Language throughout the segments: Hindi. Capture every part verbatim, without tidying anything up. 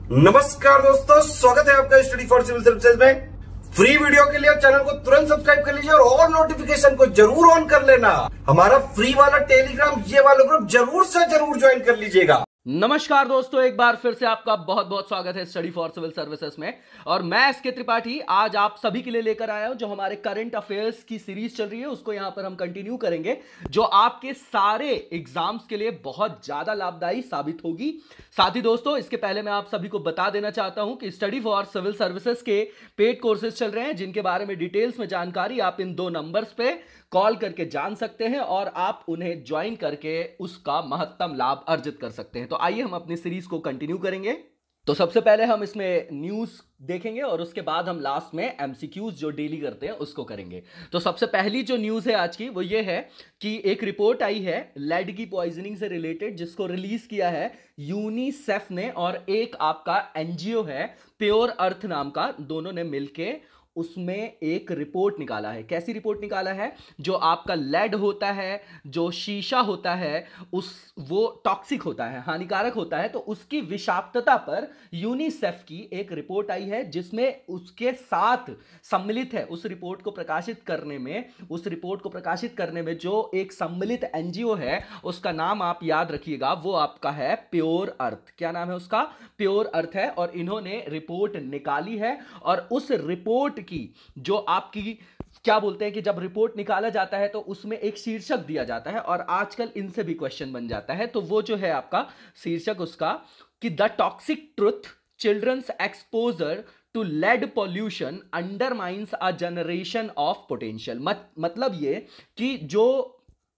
नमस्कार दोस्तों, स्वागत है आपका स्टडी फॉर सिविल सर्विसेज में। फ्री वीडियो के लिए आप चैनल को तुरंत सब्सक्राइब कर लीजिए और ऑल नोटिफिकेशन को जरूर ऑन कर लेना। हमारा फ्री वाला टेलीग्राम ये वाला ग्रुप जरूर से जरूर ज्वाइन कर लीजिएगा। नमस्कार दोस्तों, एक बार फिर से आपका बहुत बहुत स्वागत है स्टडी फॉर सिविल सर्विसेज में। और मैं एस के त्रिपाठी आज आप सभी के लिए लेकर आया हूं जो हमारे करंट अफेयर्स की सीरीज चल रही है, उसको यहां पर हम कंटिन्यू करेंगे, जो आपके सारे एग्जाम्स के लिए बहुत ज्यादा लाभदायी साबित होगी। साथ ही दोस्तों, इसके पहले मैं आप सभी को बता देना चाहता हूं कि स्टडी फॉर सिविल सर्विसेज के पेड कोर्सेज चल रहे हैं, जिनके बारे में डिटेल्स में जानकारी आप इन दो नंबर्स पे कॉल करके जान सकते हैं और आप उन्हें ज्वाइन करके उसका महत्तम लाभ अर्जित कर सकते हैं। तो आइए हम अपनी सीरीज को कंटिन्यू करेंगे। तो सबसे पहले हम इसमें न्यूज़ देखेंगे और उसके बाद हम लास्ट में एमसीक्यूज जो डेली करते हैं उसको करेंगे। तो सबसे पहली जो न्यूज़ है आज की वो ये है कि एक रिपोर्ट आई है लेड की पॉइजनिंग से रिलेटेड, जिसको रिलीज किया है यूनिसेफ ने और एक आपका एनजीओ है प्योर अर्थ नाम का, दोनों ने मिलके उसमें एक रिपोर्ट निकाला है। कैसी रिपोर्ट निकाला है? जो आपका लेड होता है, जो शीशा होता है, उस वो टॉक्सिक होता है, हानिकारक होता है, तो उसकी विषाक्तता पर यूनिसेफ की एक रिपोर्ट आई है, जिसमें उसके साथ सम्मिलित है उस रिपोर्ट को प्रकाशित करने में उस रिपोर्ट को प्रकाशित करने में जो एक सम्मिलित एनजीओ है, उसका नाम आप याद रखिएगा, वो आपका है प्योर अर्थ। क्या नाम है उसका? प्योर अर्थ है। और इन्होंने रिपोर्ट निकाली है और उस रिपोर्ट की जो आपकी क्या बोलते हैं कि जब रिपोर्ट निकाला जाता है तो उसमें एक शीर्षक दिया जाता है और आजकल इनसे भी क्वेश्चन बन जाता है। तो वो जो है आपका शीर्षक उसका कि the toxic truth children's exposure to lead pollution undermines a generation of potential. मतलब ये कि जो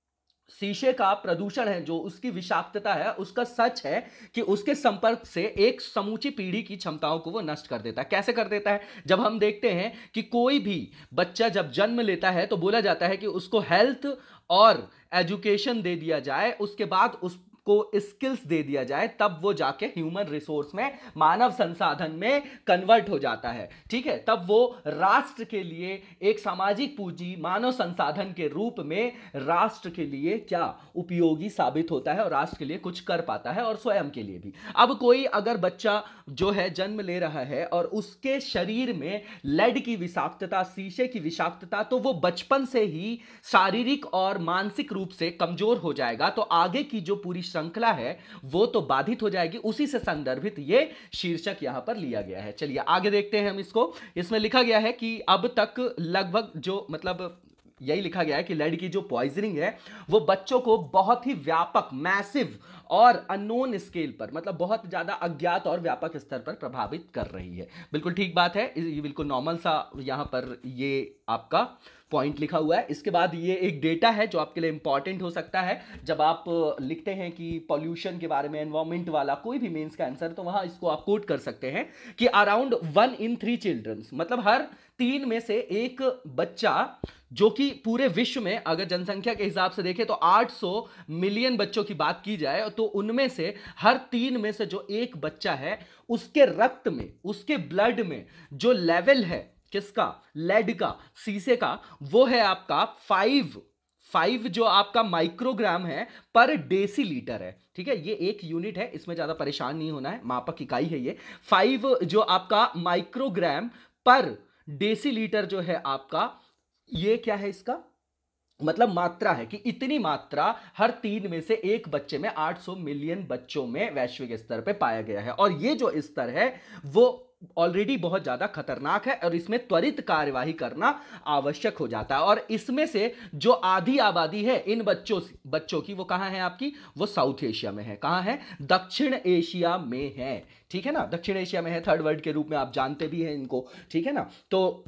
शीशे का प्रदूषण है, जो उसकी विषाक्तता है, उसका सच है कि उसके संपर्क से एक समूची पीढ़ी की क्षमताओं को वो नष्ट कर देता है। कैसे कर देता है? जब हम देखते हैं कि कोई भी बच्चा जब जन्म लेता है तो बोला जाता है कि उसको हेल्थ और एजुकेशन दे दिया जाए, उसके बाद उस को स्किल्स दे दिया जाए, तब वो जाके ह्यूमन रिसोर्स में, मानव संसाधन में कन्वर्ट हो जाता है। ठीक है, तब वो राष्ट्र के लिए एक सामाजिक पूंजी, मानव संसाधन के रूप में राष्ट्र के लिए क्या उपयोगी साबित होता है और राष्ट्र के लिए कुछ कर पाता है और स्वयं के लिए भी। अब कोई अगर बच्चा जो है जन्म ले रहा है और उसके शरीर में लेड की विषाक्तता, शीशे की विषाक्तता, तो वो बचपन से ही शारीरिक और मानसिक रूप से कमजोर हो जाएगा, तो आगे की जो पूरी श्रृंखला है वो तो बाधित हो जाएगी। उसी से संदर्भित ये शीर्षक यहां पर लिया गया है। चलिए आगे देखते हैं हम इसको। इसमें लिखा गया है कि अब तक लगभग जो मतलब यही लिखा गया है कि लेड की जो पॉइजनिंग है वो बच्चों को बहुत ही व्यापक, मैसिव और अननोन स्केल पर, मतलब बहुत ज्यादा अज्ञात और व्यापक स्तर पर प्रभावित कर रही है। बिल्कुल ठीक बात है, ये बिल्कुल नॉर्मल सा यहां पर ये आपका पॉइंट लिखा हुआ है। इसके बाद ये एक डेटा है जो आपके लिए इंपॉर्टेंट हो सकता है जब आप लिखते हैं कि पॉल्यूशन के बारे में, एनवायरमेंट वाला कोई भी मेंस का आंसर, तो वहां इसको आप कोट कर सकते हैं कि around one in three children's, मतलब हर तीन में से एक बच्चा, जो कि पूरे विश्व में अगर जनसंख्या के हिसाब से देखें तो आठ सौ मिलियन बच्चों की बात की जाए, तो उनमें से हर तीन में से जो एक बच्चा है, उसके रक्त में, उसके ब्लड में जो लेवल है किसका? लेड का, शीशे का, वो है आपका फाइव फाइव जो आपका माइक्रोग्राम है पर डेसीलीटर है। ठीक है, ये एक यूनिट है, इसमें ज्यादा परेशान नहीं होना है, मापक इकाई है ये। फाइव जो आपका माइक्रोग्राम पर डेसीलीटर जो है आपका, ये क्या है? इसका मतलब मात्रा है कि इतनी मात्रा हर तीन में से एक बच्चे में, आठ सौ मिलियन बच्चों में वैश्विक स्तर पे पाया गया है। और ये जो स्तर है वो ऑलरेडी बहुत ज्यादा खतरनाक है और इसमें त्वरित कार्यवाही करना आवश्यक हो जाता है। और इसमें से जो आधी आबादी है इन बच्चों बच्चों की, वो कहां है आपकी? वो साउथ एशिया में है। कहां है? दक्षिण एशिया में है। ठीक है ना, दक्षिण एशिया में है, थर्ड वर्ल्ड के रूप में आप जानते भी हैं इनको। ठीक है ना, तो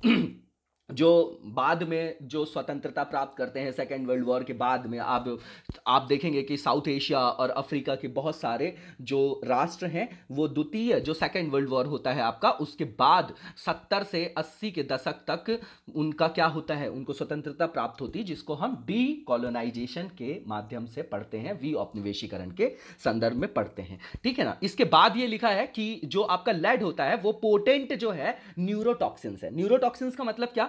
जो बाद में जो स्वतंत्रता प्राप्त करते हैं सेकेंड वर्ल्ड वॉर के बाद में, आप आप देखेंगे कि साउथ एशिया और अफ्रीका के बहुत सारे जो राष्ट्र हैं वो द्वितीय जो सेकेंड वर्ल्ड वॉर होता है आपका, उसके बाद सत्तर से अस्सी के दशक तक उनका क्या होता है, उनको स्वतंत्रता प्राप्त होती है, जिसको हम डी कॉलोनाइजेशन के माध्यम से पढ़ते हैं, वी औपनिवेशीकरण के संदर्भ में पढ़ते हैं। ठीक है ना, इसके बाद ये लिखा है कि जो आपका लेड होता है वो पोटेंट जो है न्यूरोटॉक्सिन्स है। न्यूरोटॉक्सिन्स का मतलब क्या?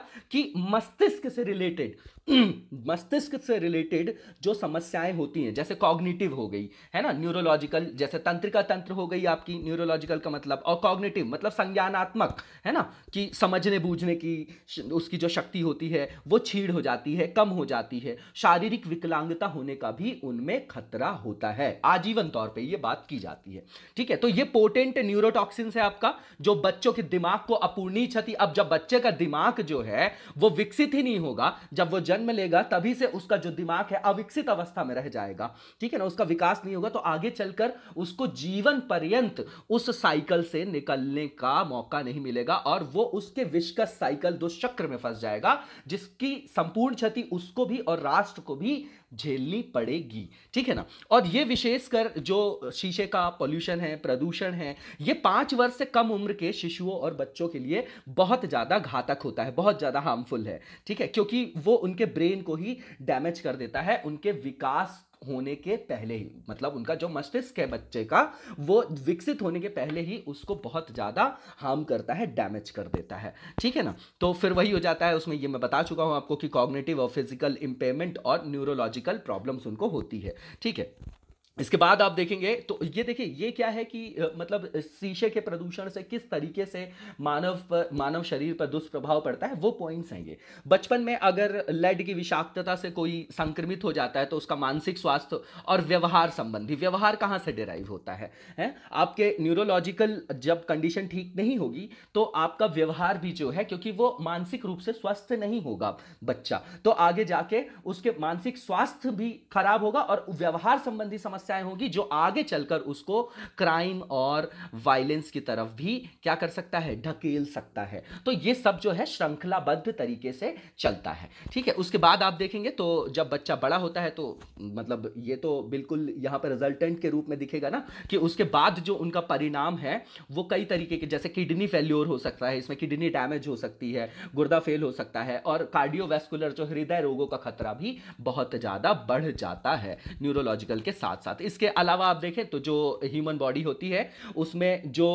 कि मस्तिष्क से रिलेटेड मस्तिष्क से रिलेटेड जो समस्याएं होती हैं, जैसे कॉग्निटिव हो गई है ना, न्यूरोलॉजिकल, जैसे तंत्रिका तंत्र हो गई आपकी, न्यूरोलॉजिकल का मतलब, और कॉग्निटिव मतलब संज्ञानात्मक है ना, कि समझने बूझने की उसकी जो शक्ति होती है वो छीड़ हो जाती है, कम हो जाती है। शारीरिक विकलांगता होने का भी उनमें खतरा होता है, आजीवन तौर पे ये बात की जाती है। ठीक है, तो ये पोटेंट न्यूरोटॉक्सिन है आपका, जो बच्चों के दिमाग को अपूर्णीय क्षति। अब जब बच्चे का दिमाग जो है वो विकसित ही नहीं होगा, जब वो जन्म लेगा तभी से उसका जो दिमाग है अविकसित अवस्था में रह जाएगा, ठीक है ना, उसका विकास नहीं होगा, तो आगे चलकर उसको जीवन पर्यंत उस साइकिल से निकलने का मौका नहीं मिलेगा और वो उसके विस्कस साइकिल दुष्चक्र में फंस जाएगा, जिसकी संपूर्ण क्षति उसको भी और राष्ट्र को भी झेलनी पड़ेगी। ठीक है ना। और ये विशेषकर जो शीशे का पॉल्यूशन है, प्रदूषण है, ये पांच वर्ष से कम उम्र के शिशुओं और बच्चों के लिए बहुत ज्यादा घातक होता है, बहुत ज्यादा हार्मफुल है। ठीक है, क्योंकि वो उनके ब्रेन को ही डैमेज कर देता है, उनके विकास होने के पहले ही, मतलब उनका जो मस्तिष्क है बच्चे का वो विकसित होने के पहले ही उसको बहुत ज्यादा हार्म करता है, डैमेज कर देता है। ठीक है ना। तो फिर वही हो जाता है, उसमें ये मैं बता चुका हूं आपको कि कॉग्निटिव और फिजिकल इंपेयरमेंट और न्यूरोलॉजिकल प्रॉब्लम्स उनको होती है। ठीक है, इसके बाद आप देखेंगे तो ये देखिए ये क्या है कि मतलब शीशे के प्रदूषण से किस तरीके से मानव पर, मानव शरीर पर दुष्प्रभाव पड़ता है, वो पॉइंट्स हैं ये। बचपन में अगर लेड की विषाक्तता से कोई संक्रमित हो जाता है तो उसका मानसिक स्वास्थ्य और व्यवहार संबंधी, व्यवहार कहाँ से डिराइव होता है, है? आपके न्यूरोलॉजिकल जब कंडीशन ठीक नहीं होगी तो आपका व्यवहार भी जो है, क्योंकि वो मानसिक रूप से स्वस्थ नहीं होगा बच्चा, तो आगे जाके उसके मानसिक स्वास्थ्य भी खराब होगा और व्यवहार संबंधी समस्या होगी जो आगे चलकर उसको क्राइम और वायलेंस की तरफ भी क्या कर सकता है, ढकेल सकता है। तो ये सब जो है श्रृंखलाबद्ध तरीके से चलता है। ठीक है, उसके बाद आप देखेंगे तो जब बच्चा बड़ा होता है तो मतलब ये तो बिल्कुल यहां पर रिजल्टेंट के रूप में दिखेगा ना, कि उसके बाद जो उनका परिणाम है वो कई तरीके के, जैसे किडनी फेल्योर हो सकता है, इसमें किडनी डैमेज हो सकती है, गुर्दा फेल हो सकता है, और कार्डियोवैस्कुलर जो हृदय रोगों का खतरा भी बहुत ज्यादा बढ़ जाता है न्यूरोलॉजिकल के साथ साथ। इसके अलावा आप देखें तो जो ह्यूमन बॉडी होती है उसमें जो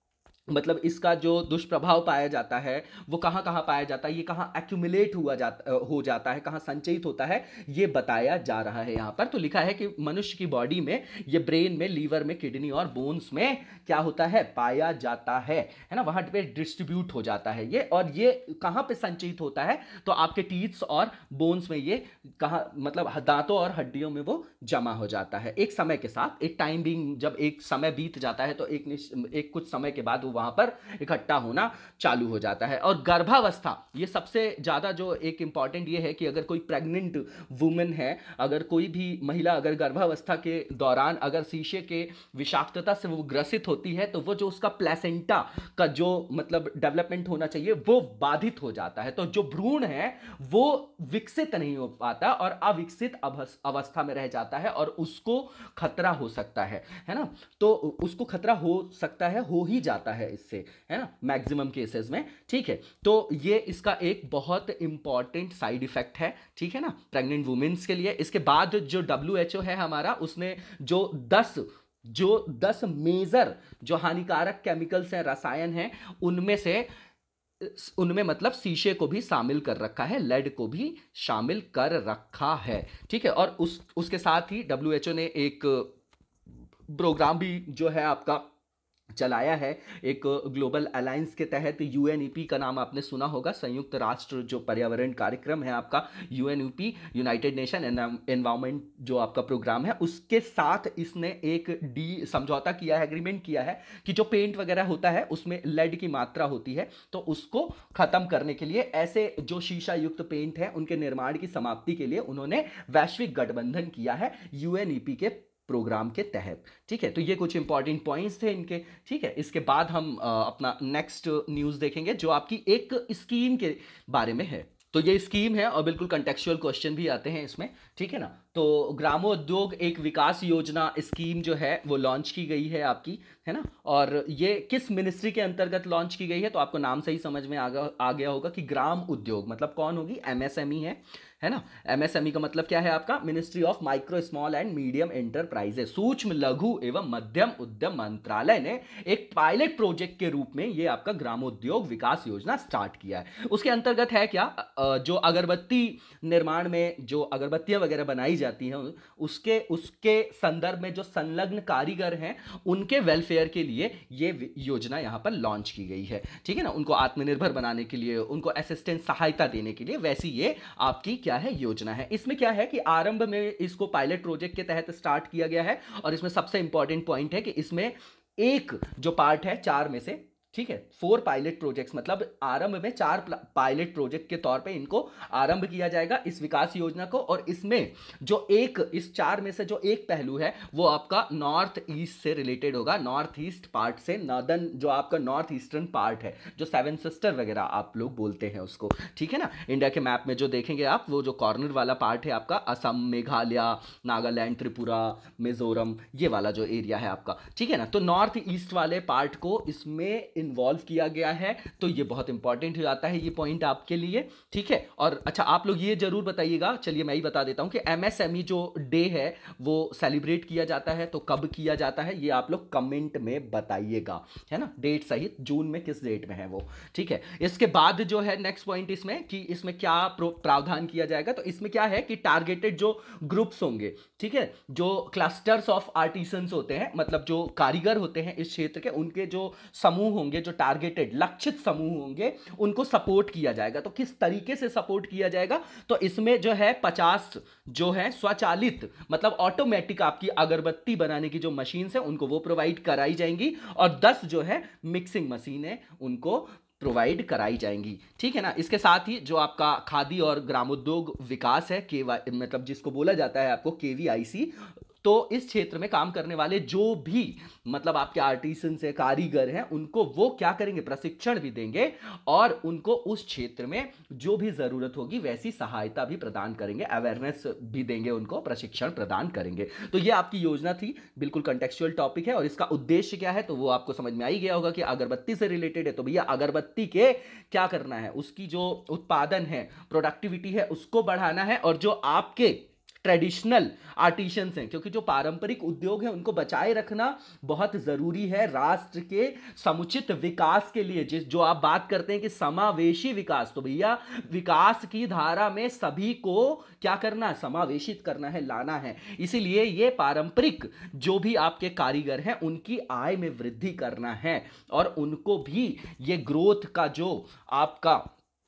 मतलब इसका जो दुष्प्रभाव पाया जाता है वो कहाँ कहाँ पाया जाता है, ये कहाँ एक्यूमुलेट हुआ जाता हो जाता है, कहाँ संचयित होता है, ये बताया जा रहा है यहाँ पर। तो लिखा है कि मनुष्य की बॉडी में ये ब्रेन में, लीवर में, किडनी और बोन्स में क्या होता है, पाया जाता है, है ना, वहाँ पे डिस्ट्रीब्यूट हो जाता है ये। और ये कहाँ पे संचयित होता है, तो आपके टीथ्स और बोन्स में, ये कहाँ मतलब दांतों और हड्डियों में वो जमा हो जाता है एक समय के साथ, एक टाइम बिंग, जब एक समय बीत जाता है तो एक एक कुछ समय के बाद वहां पर इकट्ठा होना चालू हो जाता है। और गर्भावस्था, ये सबसे ज्यादा जो एक इंपॉर्टेंट ये है कि अगर कोई प्रेग्नेंट वुमेन है, अगर कोई भी महिला अगर गर्भावस्था के दौरान अगर शीशे के विषाक्तता से वो ग्रसित होती है तो वो जो उसका प्लेसेंटा का जो मतलब डेवलपमेंट होना चाहिए वो बाधित हो जाता है, तो जो भ्रूण है वो विकसित नहीं हो पाता और अविकसित अवस्था में रह जाता है और उसको खतरा हो सकता है, है ना। तो उसको खतरा हो सकता है, हो ही जाता है इससे, है ना, मैक्सिमम केसेस में। ठीक है, तो ये इसका एक बहुत इंपॉर्टेंट साइड इफेक्ट है, ठीक है ना, प्रेग्नेंट वुमेन्स के लिए। इसके बाद जो डब्ल्यू एच ओ है हमारा, उसने जो दस जो दस मेजर जो हानिकारक केमिकल्स हैं, रसायन हैं, उनमें से उनमें मतलब शीशे को भी शामिल कर रखा है, लेड को भी शामिल कर रखा है। ठीक है, और उस उसके साथ ही डब्ल्यू एच ओ ने एक प्रोग्राम भी जो है आपका चलाया है, एक ग्लोबल अलायंस के तहत, यू एन ई पी का नाम आपने सुना होगा, संयुक्त राष्ट्र जो पर्यावरण कार्यक्रम है आपका, U N E P, United Nation Environment जो आपका प्रोग्राम है, उसके साथ इसने एक डी समझौता किया है, एग्रीमेंट किया है कि जो पेंट वगैरह होता है उसमें लेड की मात्रा होती है, तो उसको खत्म करने के लिए ऐसे जो शीशा युक्त पेंट है उनके निर्माण की समाप्ति के लिए उन्होंने वैश्विक गठबंधन किया है यू एन ई पी के प्रोग्राम के तहत। ठीक है, तो ये कुछ इंपॉर्टेंट पॉइंट्स थे इनके। ठीक है, इसके बाद हम आ, अपना नेक्स्ट न्यूज़ देखेंगे जो आपकी एक स्कीम के बारे में है। तो ये स्कीम है और बिल्कुल कंटेक्चुअल क्वेश्चन भी आते हैं इसमें, ठीक है ना। तो ग्रामोद्योग एक विकास योजना स्कीम जो है वो लॉन्च की गई है आपकी, है ना। और ये किस मिनिस्ट्री के अंतर्गत लॉन्च की गई है, तो आपको नाम से ही समझ में आ गया आ गया होगा कि ग्राम उद्योग मतलब कौन होगी, एमएसएमई है है ना। एमएसएमई का मतलब क्या है आपका, ministry of micro small and medium enterprises, सूक्ष्म लघु एवं मध्यम उद्यम मंत्रालय ने एक पायलट प्रोजेक्ट के रूप में ये आपका ग्रामोद्योग विकास योजना स्टार्ट किया है। उसके अंतर्गत है क्या, जो अगरबत्ती निर्माण में जो अगरबत्तियां वगैरह बनाई जाती हैं उसके उसके संदर्भ में जो संलग्न कारीगर हैं उनके वेलफेयर के लिए ये योजना यहां पर लॉन्च की गई है, ठीक है ना। उनको आत्मनिर्भर बनाने के लिए, उनको असिस्टेंस सहायता देने के लिए, वैसी ये आपकी क्या है योजना है। इसमें क्या है कि आरंभ में इसको पायलट प्रोजेक्ट के तहत स्टार्ट किया गया है और इसमें सबसे इंपॉर्टेंट पॉइंट है कि इसमें एक जो पार्ट है चार में से, ठीक है, फोर पायलट प्रोजेक्ट्स, मतलब आरंभ में चार पायलट प्रोजेक्ट के तौर पे इनको आरंभ किया जाएगा इस विकास योजना को। और इसमें जो एक इस चार में से जो एक पहलू है वो आपका नॉर्थ ईस्ट से रिलेटेड होगा, नॉर्थ ईस्ट पार्ट से, नॉर्दर्न जो आपका नॉर्थ ईस्टर्न पार्ट है, जो सेवन सिस्टर वगैरह आप लोग बोलते हैं उसको, ठीक है ना। इंडिया के मैप में जो देखेंगे आप, वो जो कॉर्नर वाला पार्ट है आपका असम, मेघालय, नागालैंड, त्रिपुरा, मिजोरम, ये वाला जो एरिया है आपका, ठीक है ना। तो नॉर्थ ईस्ट वाले पार्ट को इसमें इन्वॉल्व किया गया है, तो ये बहुत इंपॉर्टेंट हो जाता है ये पॉइंट आपके लिए, ठीक है। और अच्छा आप लोग ये जरूर बताइएगा, चलिए मैं ही बता देता हूं कि एमएसएमई जो डे है वो सेलिब्रेट किया जाता है, तो कब किया जाता है ये आप लोग कमेंट में बताइएगा, है ना, डेट सहित, जून में किस डेट में है वो, ठीक है। इसके बाद जो है नेक्स्ट पॉइंट इसमें कि इसमें क्या प्रावधान किया जाएगा, तो इसमें क्या है कि टारगेटेड जो ग्रुप्स होंगे, ठीक है, जो क्लस्टर्स ऑफ आर्टिसंस होते हैं, मतलब जो कारीगर होते हैं इस क्षेत्र के, उनके जो समूह होंगे, जो टारगेटेड लक्षित समूह होंगे, उनको सपोर्ट किया जाएगा। तो किस तरीके से सपोर्ट किया जाएगा, तो इसमें जो है पचास जो है स्वचालित मतलब ऑटोमेटिक आपकी अगरबत्ती बनाने की जो मशीन है उनको वो प्रोवाइड कराई जाएंगी, और दस जो है मिक्सिंग मशीनें उनको प्रोवाइड कराई जाएंगी, ठीक है ना। इसके साथ ही जो आपका खादी और ग्रामोद्योग विकास है, के मतलब जिसको बोला जाता है आपको केवीआईसी, तो इस क्षेत्र में काम करने वाले जो भी मतलब आपके आर्टिसंस है, कारीगर हैं, उनको वो क्या करेंगे, प्रशिक्षण भी देंगे और उनको उस क्षेत्र में जो भी जरूरत होगी वैसी सहायता भी प्रदान करेंगे, अवेयरनेस भी देंगे, उनको प्रशिक्षण प्रदान करेंगे। तो ये आपकी योजना थी, बिल्कुल कंटेक्चुअल टॉपिक है। और इसका उद्देश्य क्या है तो वो आपको समझ में आ ही गया होगा कि अगरबत्ती से रिलेटेड है, तो भैया अगरबत्ती के क्या करना है, उसकी जो उत्पादन है, प्रोडक्टिविटी है, उसको बढ़ाना है। और जो आपके ट्रेडिशनल आर्टिशंस हैं, क्योंकि जो पारंपरिक उद्योग हैं उनको बचाए रखना बहुत जरूरी है राष्ट्र के समुचित विकास के लिए। जिस जो आप बात करते हैं कि समावेशी विकास, तो भैया विकास की धारा में सभी को क्या करना है, समावेशित करना है, लाना है। इसीलिए ये पारंपरिक जो भी आपके कारीगर हैं उनकी आय में वृद्धि करना है और उनको भी ये ग्रोथ का जो आपका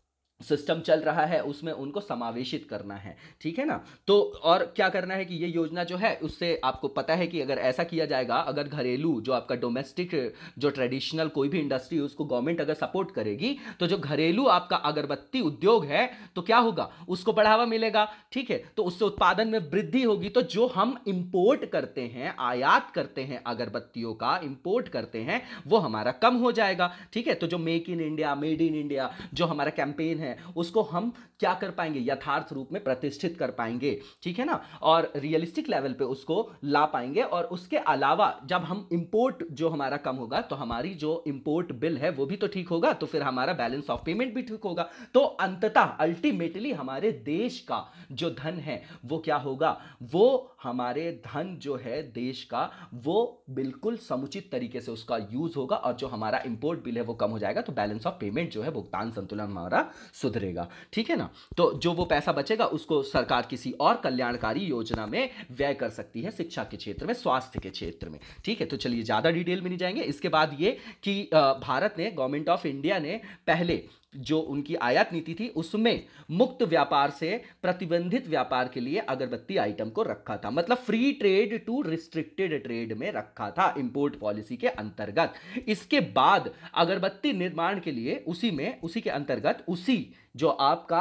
सिस्टम चल रहा है उसमें उनको समावेशित करना है, ठीक है ना। तो और क्या करना है कि ये योजना जो है उससे आपको पता है कि अगर ऐसा किया जाएगा, अगर घरेलू जो आपका डोमेस्टिक जो ट्रेडिशनल कोई भी इंडस्ट्री उसको गवर्नमेंट अगर सपोर्ट करेगी, तो जो घरेलू आपका अगरबत्ती उद्योग है तो क्या होगा, उसको बढ़ावा मिलेगा, ठीक है। तो उससे उत्पादन में वृद्धि होगी। तो जो हम इंपोर्ट करते हैं, आयात करते हैं, अगरबत्तियों का इंपोर्ट करते हैं, वो हमारा कम हो जाएगा, ठीक है। तो जो make in India, made in India जो हमारा कैंपेन है उसको हम क्या कर पाएंगे, यथार्थ रूप में प्रतिष्ठित कर पाएंगे, ठीक है ना, और रियलिस्टिक लेवल पे उसको ला पाएंगे। और उसके अलावा जब हम इंपोर्ट जो हमारा कम होगा तो हमारी जो इंपोर्ट बिल है वो भी तो ठीक होगा, तो फिर हमारा बैलेंस ऑफ पेमेंट भी ठीक होगा। तो अंततः अल्टीमेटली हमारे देश का जो धन है वो क्या होगा, वो हमारे धन जो है देश का वो बिल्कुल समुचित तरीके से उसका यूज होगा, और जो हमारा इंपोर्ट बिल है वो कम हो जाएगा, तो बैलेंस ऑफ पेमेंट जो है, भुगतान संतुलन हमारा सुधरेगा, ठीक है ना। तो जो वो पैसा बचेगा उसको सरकार किसी और कल्याणकारी योजना में व्यय कर सकती है, शिक्षा के क्षेत्र में, स्वास्थ्य के क्षेत्र में, ठीक है। तो चलिए ज्यादा डिटेल में नहीं जाएंगे। इसके बाद ये कि भारत ने, गवर्नमेंट ऑफ इंडिया ने पहले जो उनकी आयात नीति थी उसमें मुक्त व्यापार से प्रतिबंधित व्यापार के लिए अगरबत्ती आइटम को रखा था, मतलब free trade to restricted trade में रखा था इंपोर्ट पॉलिसी के अंतर्गत। इसके बाद अगरबत्ती निर्माण के लिए उसी में उसी के अंतर्गत उसी जो आपका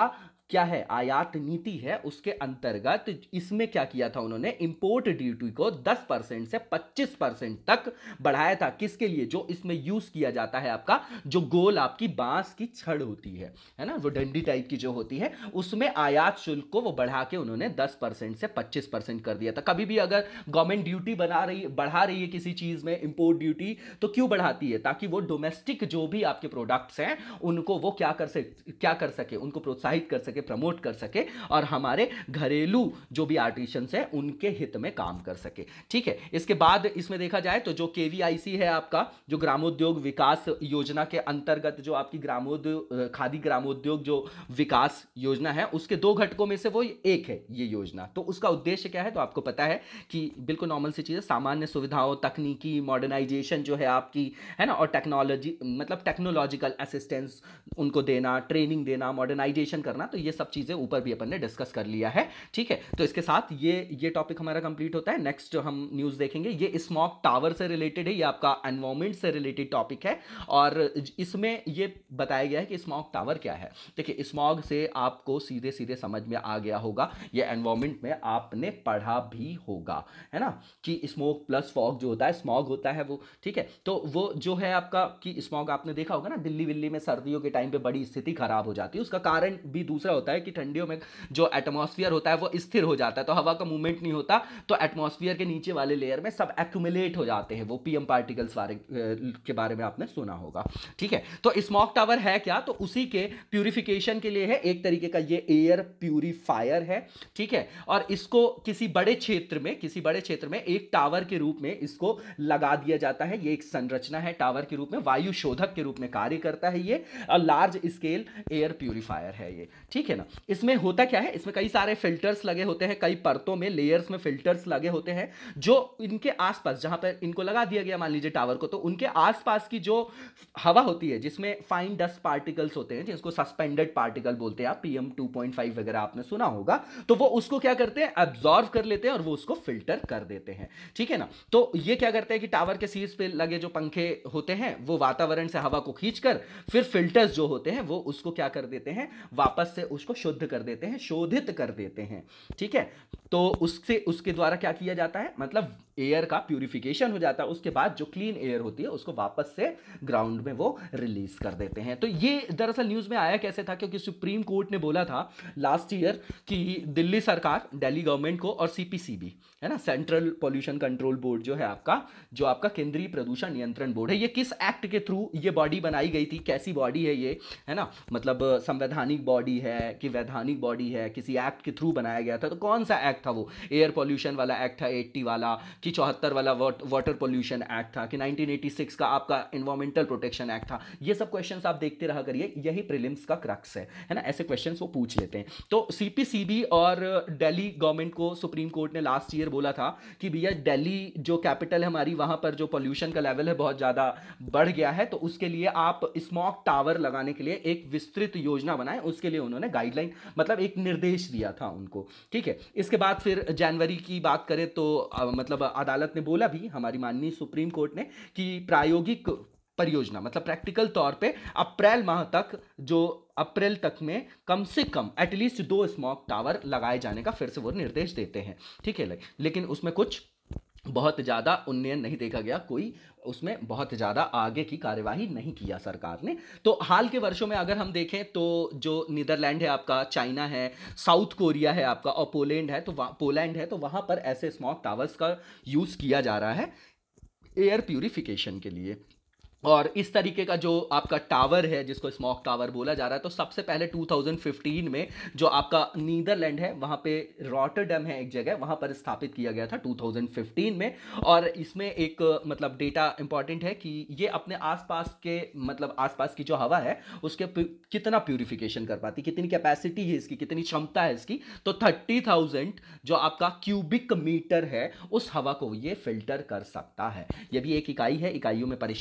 क्या है, आयात नीति है, उसके अंतर्गत इसमें क्या किया था उन्होंने, इंपोर्ट ड्यूटी को दस परसेंट से पच्चीस परसेंट तक बढ़ाया था। किसके लिए, जो इसमें यूज किया जाता है आपका जो गोल आपकी बांस की छड़ होती है है ना, वो डंडी टाइप की जो होती है, उसमें आयात शुल्क को वो बढ़ा के उन्होंने दस परसेंट से पच्चीस परसेंट कर दिया था। कभी भी अगर गवर्नमेंट ड्यूटी बना रही बढ़ा रही है किसी चीज में, इंपोर्ट ड्यूटी, तो क्यों बढ़ाती है, ताकि वो डोमेस्टिक जो भी आपके प्रोडक्ट्स हैं उनको वो क्या कर सके क्या कर सके उनको प्रोत्साहित कर सके, प्रमोट कर सके, और हमारे घरेलू जो भी आर्टिसंस हैं उनके हित में काम कर सके। ठीक है, इसके बाद इसमें देखा जाए तो जो केवीआईसी है आपका, जो ग्रामोद्योग विकास योजना के अंतर्गत जो आपकी ग्रामोद्योग खादी ग्रामोद्योग जो विकास योजना है, उसके दो घटकों में से वो एक है ये योजना। तो उसका उद्देश्य क्या है, तो आपको पता है कि बिल्कुल नॉर्मल सी चीज़ है, सामान्य सुविधाओं, तकनीकी मॉडर्नाइजेशन जो है आपकी, है ना, और टेक्नोलॉजी मतलब टेक्नोलॉजिकल असिस्टेंस उनको देना, ट्रेनिंग देना, मॉडर्नाइजेशन करना, तो ये सब चीज़ें ऊपर भी अपन ने डिस्कस कर लिया है। ठीक है, तो इसके साथ ये ये टॉपिक हमारा कंप्लीट होता है। नेक्स्ट हम न्यूज़ देखेंगे, ये स्मॉग टावर से रिलेटेड है, ये आपका एनवायरमेंट से रिलेटेड टॉपिक है, और इसमें ये बताया गया है कि स्मॉग टावर क्या है। देखिए, स्मॉग से आपको सीधे सीधे समझ में आ गया होगा, ये एनवायरमेंट में आपने पढ़ा भी होगा, है ना, कि स्मोक प्लस फॉग जो होता है, स्मॉग होता है वो। ठीक है, तो वो जो है आपका कि स्मॉग आपने देखा होगा ना, दिल्ली विल्ली में सर्दियों के टाइम पे बड़ी स्थिति खराब हो जाती है। उसका कारण भी दूसरा होता है कि ठंडियों में जो एटमॉस्फेयर होता है वो स्थिर हो जाता है, तो हवा का मूवमेंट नहीं होता, तो एटमॉस्फेयर के नीचे वाले लेयर में सब एक्यूमुलेट हो जाते हैं, वो पीएम पार्टिकल्स वाले के बारे में आपने सुना होगा। ठीक है, तो स्मॉग टावर है क्या, तो उसी के प्यूरिफिकेशन के लिए है, एक तरीके का ये एयर प्यूरिफायर है। ठीक है, और इसको किसी बड़े क्षेत्र में किसी बड़े क्षेत्र में एक टावर के रूप में इसको लगा दिया जाता है। ये एक संरचना है टावर के रूप में, वायु शोधक के रूप में कार्य करता है ये, और लार्ज स्केल एयर प्यूरिफायर है ये। ठीक है ना, इसमें होता क्या है, इसमें कई सारे फिल्टर्स लगे होते हैं, कई परतों में, लेयर्स में फिल्टर्स लगे होते हैं, जो इनके आसपास जहां पर इनको लगा दिया गया मान लीजिए टावर को, तो उनके आसपास की जो हवा होती है जिसमें फाइन डस्ट पार्टिकल्स होते हैं, जिसको सस्पेंडेड पार्टिकल बोलते हैं आप, पीएम टू पॉइंट फाइव वगैरह आपने सुना होगा, तो वो उसको क्या करते हैं, एब्जॉर्व कर लेते हैं और वो उसको फिल्टर कर देते हैं। ठीक है ना, तो ये क्या करते हैं कि टावर के शीर्ष पे लगे जो पंखे होते हैं वो वातावरण से हवा को खींचकर फिर फिल्टर्स जो होते हैं वो उसको क्या कर देते हैं, वापस से उसको शुद्ध कर देते हैं, शोधित कर देते हैं। ठीक है, तो उससे उसके द्वारा क्या किया जाता है, मतलब एयर का प्यूरिफिकेशन हो जाता है, उसके बाद जो क्लीन एयर होती है उसको वापस से ग्राउंड में वो रिलीज कर देते हैं। तो ये दरअसल न्यूज़ में आया कैसे था, क्योंकि सुप्रीम कोर्ट ने बोला था लास्ट ईयर कि दिल्ली सरकार, दिल्ली गवर्नमेंट को, और सीपीसीबी है ना, सेंट्रल पॉल्यूशन कंट्रोल बोर्ड जो है आपका, जो आपका केंद्रीय प्रदूषण नियंत्रण बोर्ड है, ये किस एक्ट के थ्रू ये बॉडी बनाई गई थी, कैसी बॉडी है ये, है ना, मतलब संवैधानिक बॉडी है कि वैधानिक बॉडी है, किसी एक्ट के थ्रू बनाया गया था, तो कौन सा एक्ट था वो, एयर पॉल्यूशन वाला एक्ट था अस्सी वाला, कि चौहत्तर वाला वाटर पॉल्यूशन एक्ट था, कि नाइनटीन एटी सिक्स का आपका एनवायरमेंटल प्रोटेक्शन एक्ट था। ये सब क्वेश्चंस आप देखते रहा करिए, यही प्रीलिम्स का क्रक्स है है ना, ऐसे क्वेश्चंस वो पूछ लेते हैं। तो सीपीसीबी और दिल्ली गवर्नमेंट को सुप्रीम कोर्ट ने लास्ट ईयर बोला था कि भैया दिल्ली जो कैपिटल है हमारी, वहां पर जो पॉल्यूशन का लेवल है बहुत ज्यादा बढ़ गया है, तो उसके लिए आप स्मॉग टावर लगाने के लिए एक विस्तृत योजना बनाएं। उसके लिए उन्होंने गाइडलाइन मतलब एक निर्देश दिया था उनको। ठीक है, इसके बाद फिर जनवरी की बात करें तो मतलब अदालत ने बोला भी, हमारी माननीय सुप्रीम कोर्ट ने, कि प्रायोगिक परियोजना मतलब प्रैक्टिकल तौर पे अप्रैल माह तक, जो अप्रैल तक में कम से कम एटलीस्ट दो स्मॉग टावर लगाए जाने का फिर से वो निर्देश देते हैं। ठीक है, लेकिन उसमें कुछ बहुत ज़्यादा उन्नयन नहीं देखा गया, कोई उसमें बहुत ज़्यादा आगे की कार्यवाही नहीं किया सरकार ने। तो हाल के वर्षों में अगर हम देखें तो जो नीदरलैंड है आपका, चाइना है, साउथ कोरिया है आपका, और पोलैंड है, तो पोलैंड है, तो वहाँ पर ऐसे स्मॉग टावर्स का यूज़ किया जा रहा है एयर प्यूरिफिकेशन के लिए। और इस तरीके का जो आपका टावर है जिसको स्मॉग टावर बोला जा रहा है, तो सबसे पहले टू थाउजेंड फिफ्टीन में जो आपका नीदरलैंड है वहाँ पे रॉटरडम है एक जगह, वहाँ पर स्थापित किया गया था टू थाउजेंड फिफ्टीन में। और इसमें एक मतलब डेटा इंपॉर्टेंट है कि ये अपने आसपास के मतलब आसपास की जो हवा है उसके कितना प्यूरिफिकेशन कर पाती, कितनी कैपेसिटी है इसकी, कितनी क्षमता है इसकी, तो थर्टी थाउजेंड जो आपका क्यूबिक मीटर है उस हवा को ये फिल्टर कर सकता है। ये भी एक इकाई है, इकाइयों में परेशान नहीं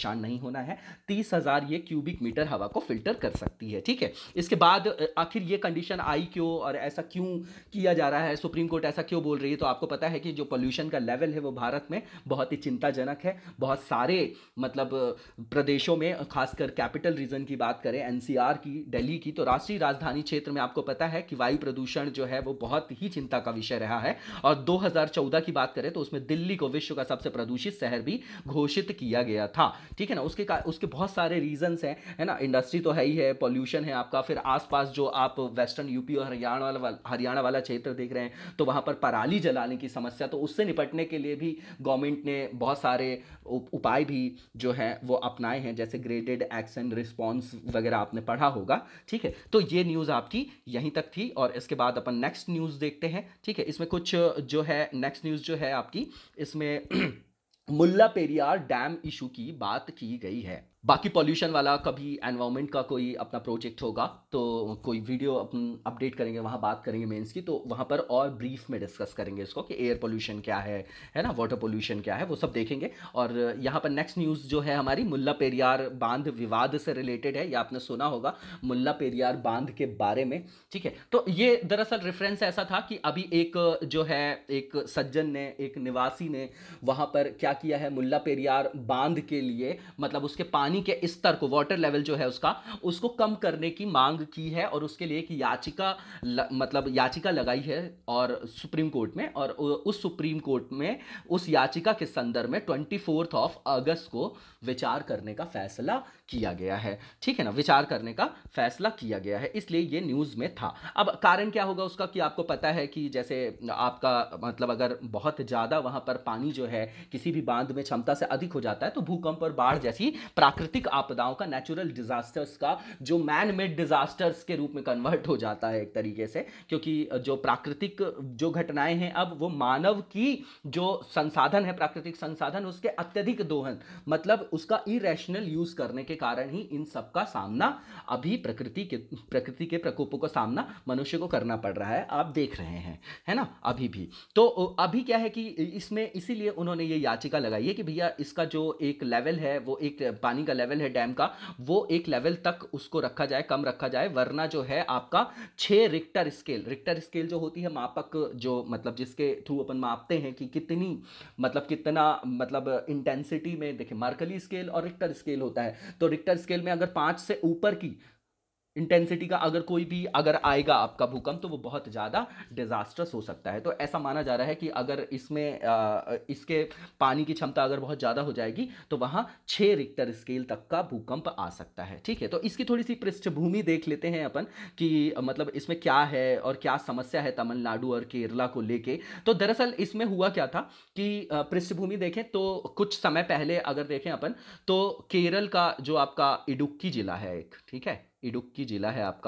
होना है, तीस हजार ये क्यूबिक मीटर हवा को फिल्टर कर सकती है। ठीक है, इसके बाद आखिर ये कंडीशन आई क्यों और ऐसा क्यों किया जा रहा है, सुप्रीम कोर्ट ऐसा क्यों बोल रही है? तो आपको पता है कि जो पोल्यूशन का लेवल है वो भारत में बहुत ही चिंताजनक है। बहुत सारे मतलब प्रदेशों में, खासकर कैपिटल रीजन की बात करें, एनसीआर की, दिल्ली की, तो राष्ट्रीय राजधानी क्षेत्र में आपको पता है कि वायु प्रदूषण जो है वो बहुत ही चिंता का विषय रहा है। और दो हज़ार चौदह की बात करें तो उसमें दिल्ली को विश्व का सबसे प्रदूषित शहर भी घोषित किया गया था। ठीक है ना, उसके उसके बहुत सारे रीजंस हैं, है ना। इंडस्ट्री तो है ही है, पॉल्यूशन है आपका, फिर आसपास जो आप वेस्टर्न यूपी और हरियाणा वाला हरियाणा वाला क्षेत्र देख रहे हैं तो वहां पर पराली जलाने की समस्या, तो उससे निपटने के लिए भी गवर्नमेंट ने बहुत सारे उपाय भी जो है वो अपनाए हैं, जैसे ग्रेडेड एक्शन रिस्पॉन्स वगैरह आपने पढ़ा होगा। ठीक है, तो ये न्यूज़ आपकी यहीं तक थी और इसके बाद अपन नेक्स्ट न्यूज़ देखते हैं। ठीक है, इसमें कुछ जो है नेक्स्ट न्यूज़ जो है आपकी, इसमें मुल्ला पेरियार डैम इशू की बात की गई है। बाकी पॉल्यूशन वाला कभी एनवायरनमेंट का कोई अपना प्रोजेक्ट होगा तो कोई वीडियो अपन अपडेट करेंगे, वहाँ बात करेंगे मेंस की, तो वहाँ पर और ब्रीफ में डिस्कस करेंगे इसको कि एयर पोल्यूशन क्या है है ना, वाटर पोल्यूशन क्या है, वो सब देखेंगे। और यहाँ पर नेक्स्ट न्यूज़ जो है हमारी मुल्ला पेरियार बांध विवाद से रिलेटेड है। ये आपने सुना होगा मुल्ला पेरियार बांध के बारे में। ठीक है, तो ये दरअसल रेफरेंस ऐसा था कि अभी एक जो है एक सज्जन ने, एक निवासी ने वहाँ पर क्या किया है, मुल्ला पेरियार बांध के लिए मतलब उसके पानी के स्तर को, वाटर लेवल जो है उसका, उसको कम करने की मांग की है और उसके लिए एक याचिका ल, मतलब याचिका लगाई है और सुप्रीम कोर्ट में। और उस सुप्रीम कोर्ट में उस याचिका के संदर्भ में ट्वेंटी फोर्थ ऑफ अगस्त को विचार करने का फैसला किया गया है। ठीक है ना, विचार करने का फैसला किया गया है, इसलिए ये न्यूज़ में था। अब कारण क्या होगा उसका कि आपको पता है कि जैसे आपका मतलब अगर बहुत ज़्यादा वहाँ पर पानी जो है किसी भी बांध में क्षमता से अधिक हो जाता है तो भूकंप और बाढ़ जैसी प्राकृतिक आपदाओं का, नेचुरल डिजास्टर्स का, जो मैन मेड डिजास्टर्स के रूप में कन्वर्ट हो जाता है एक तरीके से, क्योंकि जो प्राकृतिक जो घटनाएं हैं अब वो मानव की जो संसाधन है, प्राकृतिक संसाधन, उसके अत्यधिक दोहन मतलब उसका इरेशनल यूज करने के कारण ही इन सब का सामना अभी प्रकृति के प्रकृति के प्रकोपों का सामना मनुष्य को करना पड़ रहा है, आप देख रहे हैं, है ना, अभी भी। तो अभी क्या है कि इसमें इसीलिए उन्होंने ये याचिका लगाई है कि भैया इसका जो एक लेवल है, वो एक पानी का लेवल है डैम का, वो एक लेवल तक उसको रखा जाए, कम रखा जाए, वरना जो है आपका छः रिक्टर स्केल, रिक्टर स्केल जो होती है मापक, जो मतलब जिसके थ्रू अपन मापते हैं कि कितनी मतलब कितना मतलब इंटेंसिटी में, देखिए मर्कली स्केल और रिक्टर स्केल होता है, तो रिक्टर स्केल में अगर पाँच से ऊपर की इंटेंसिटी का अगर कोई भी अगर आएगा आपका भूकंप तो वो बहुत ज़्यादा डिजास्टर्स हो सकता है। तो ऐसा माना जा रहा है कि अगर इसमें आ, इसके पानी की क्षमता अगर बहुत ज़्यादा हो जाएगी तो वहाँ छः रिक्टर स्केल तक का भूकंप आ सकता है। ठीक है, तो इसकी थोड़ी सी पृष्ठभूमि देख लेते हैं अपन कि मतलब इसमें क्या है और क्या समस्या है तमिलनाडु और केरला को लेके। तो दरअसल इसमें हुआ क्या था कि पृष्ठभूमि देखें तो कुछ समय पहले अगर देखें अपन तो केरल का जो आपका इडुक्की जिला है एक, ठीक है, इडुक्की जिला है आपका,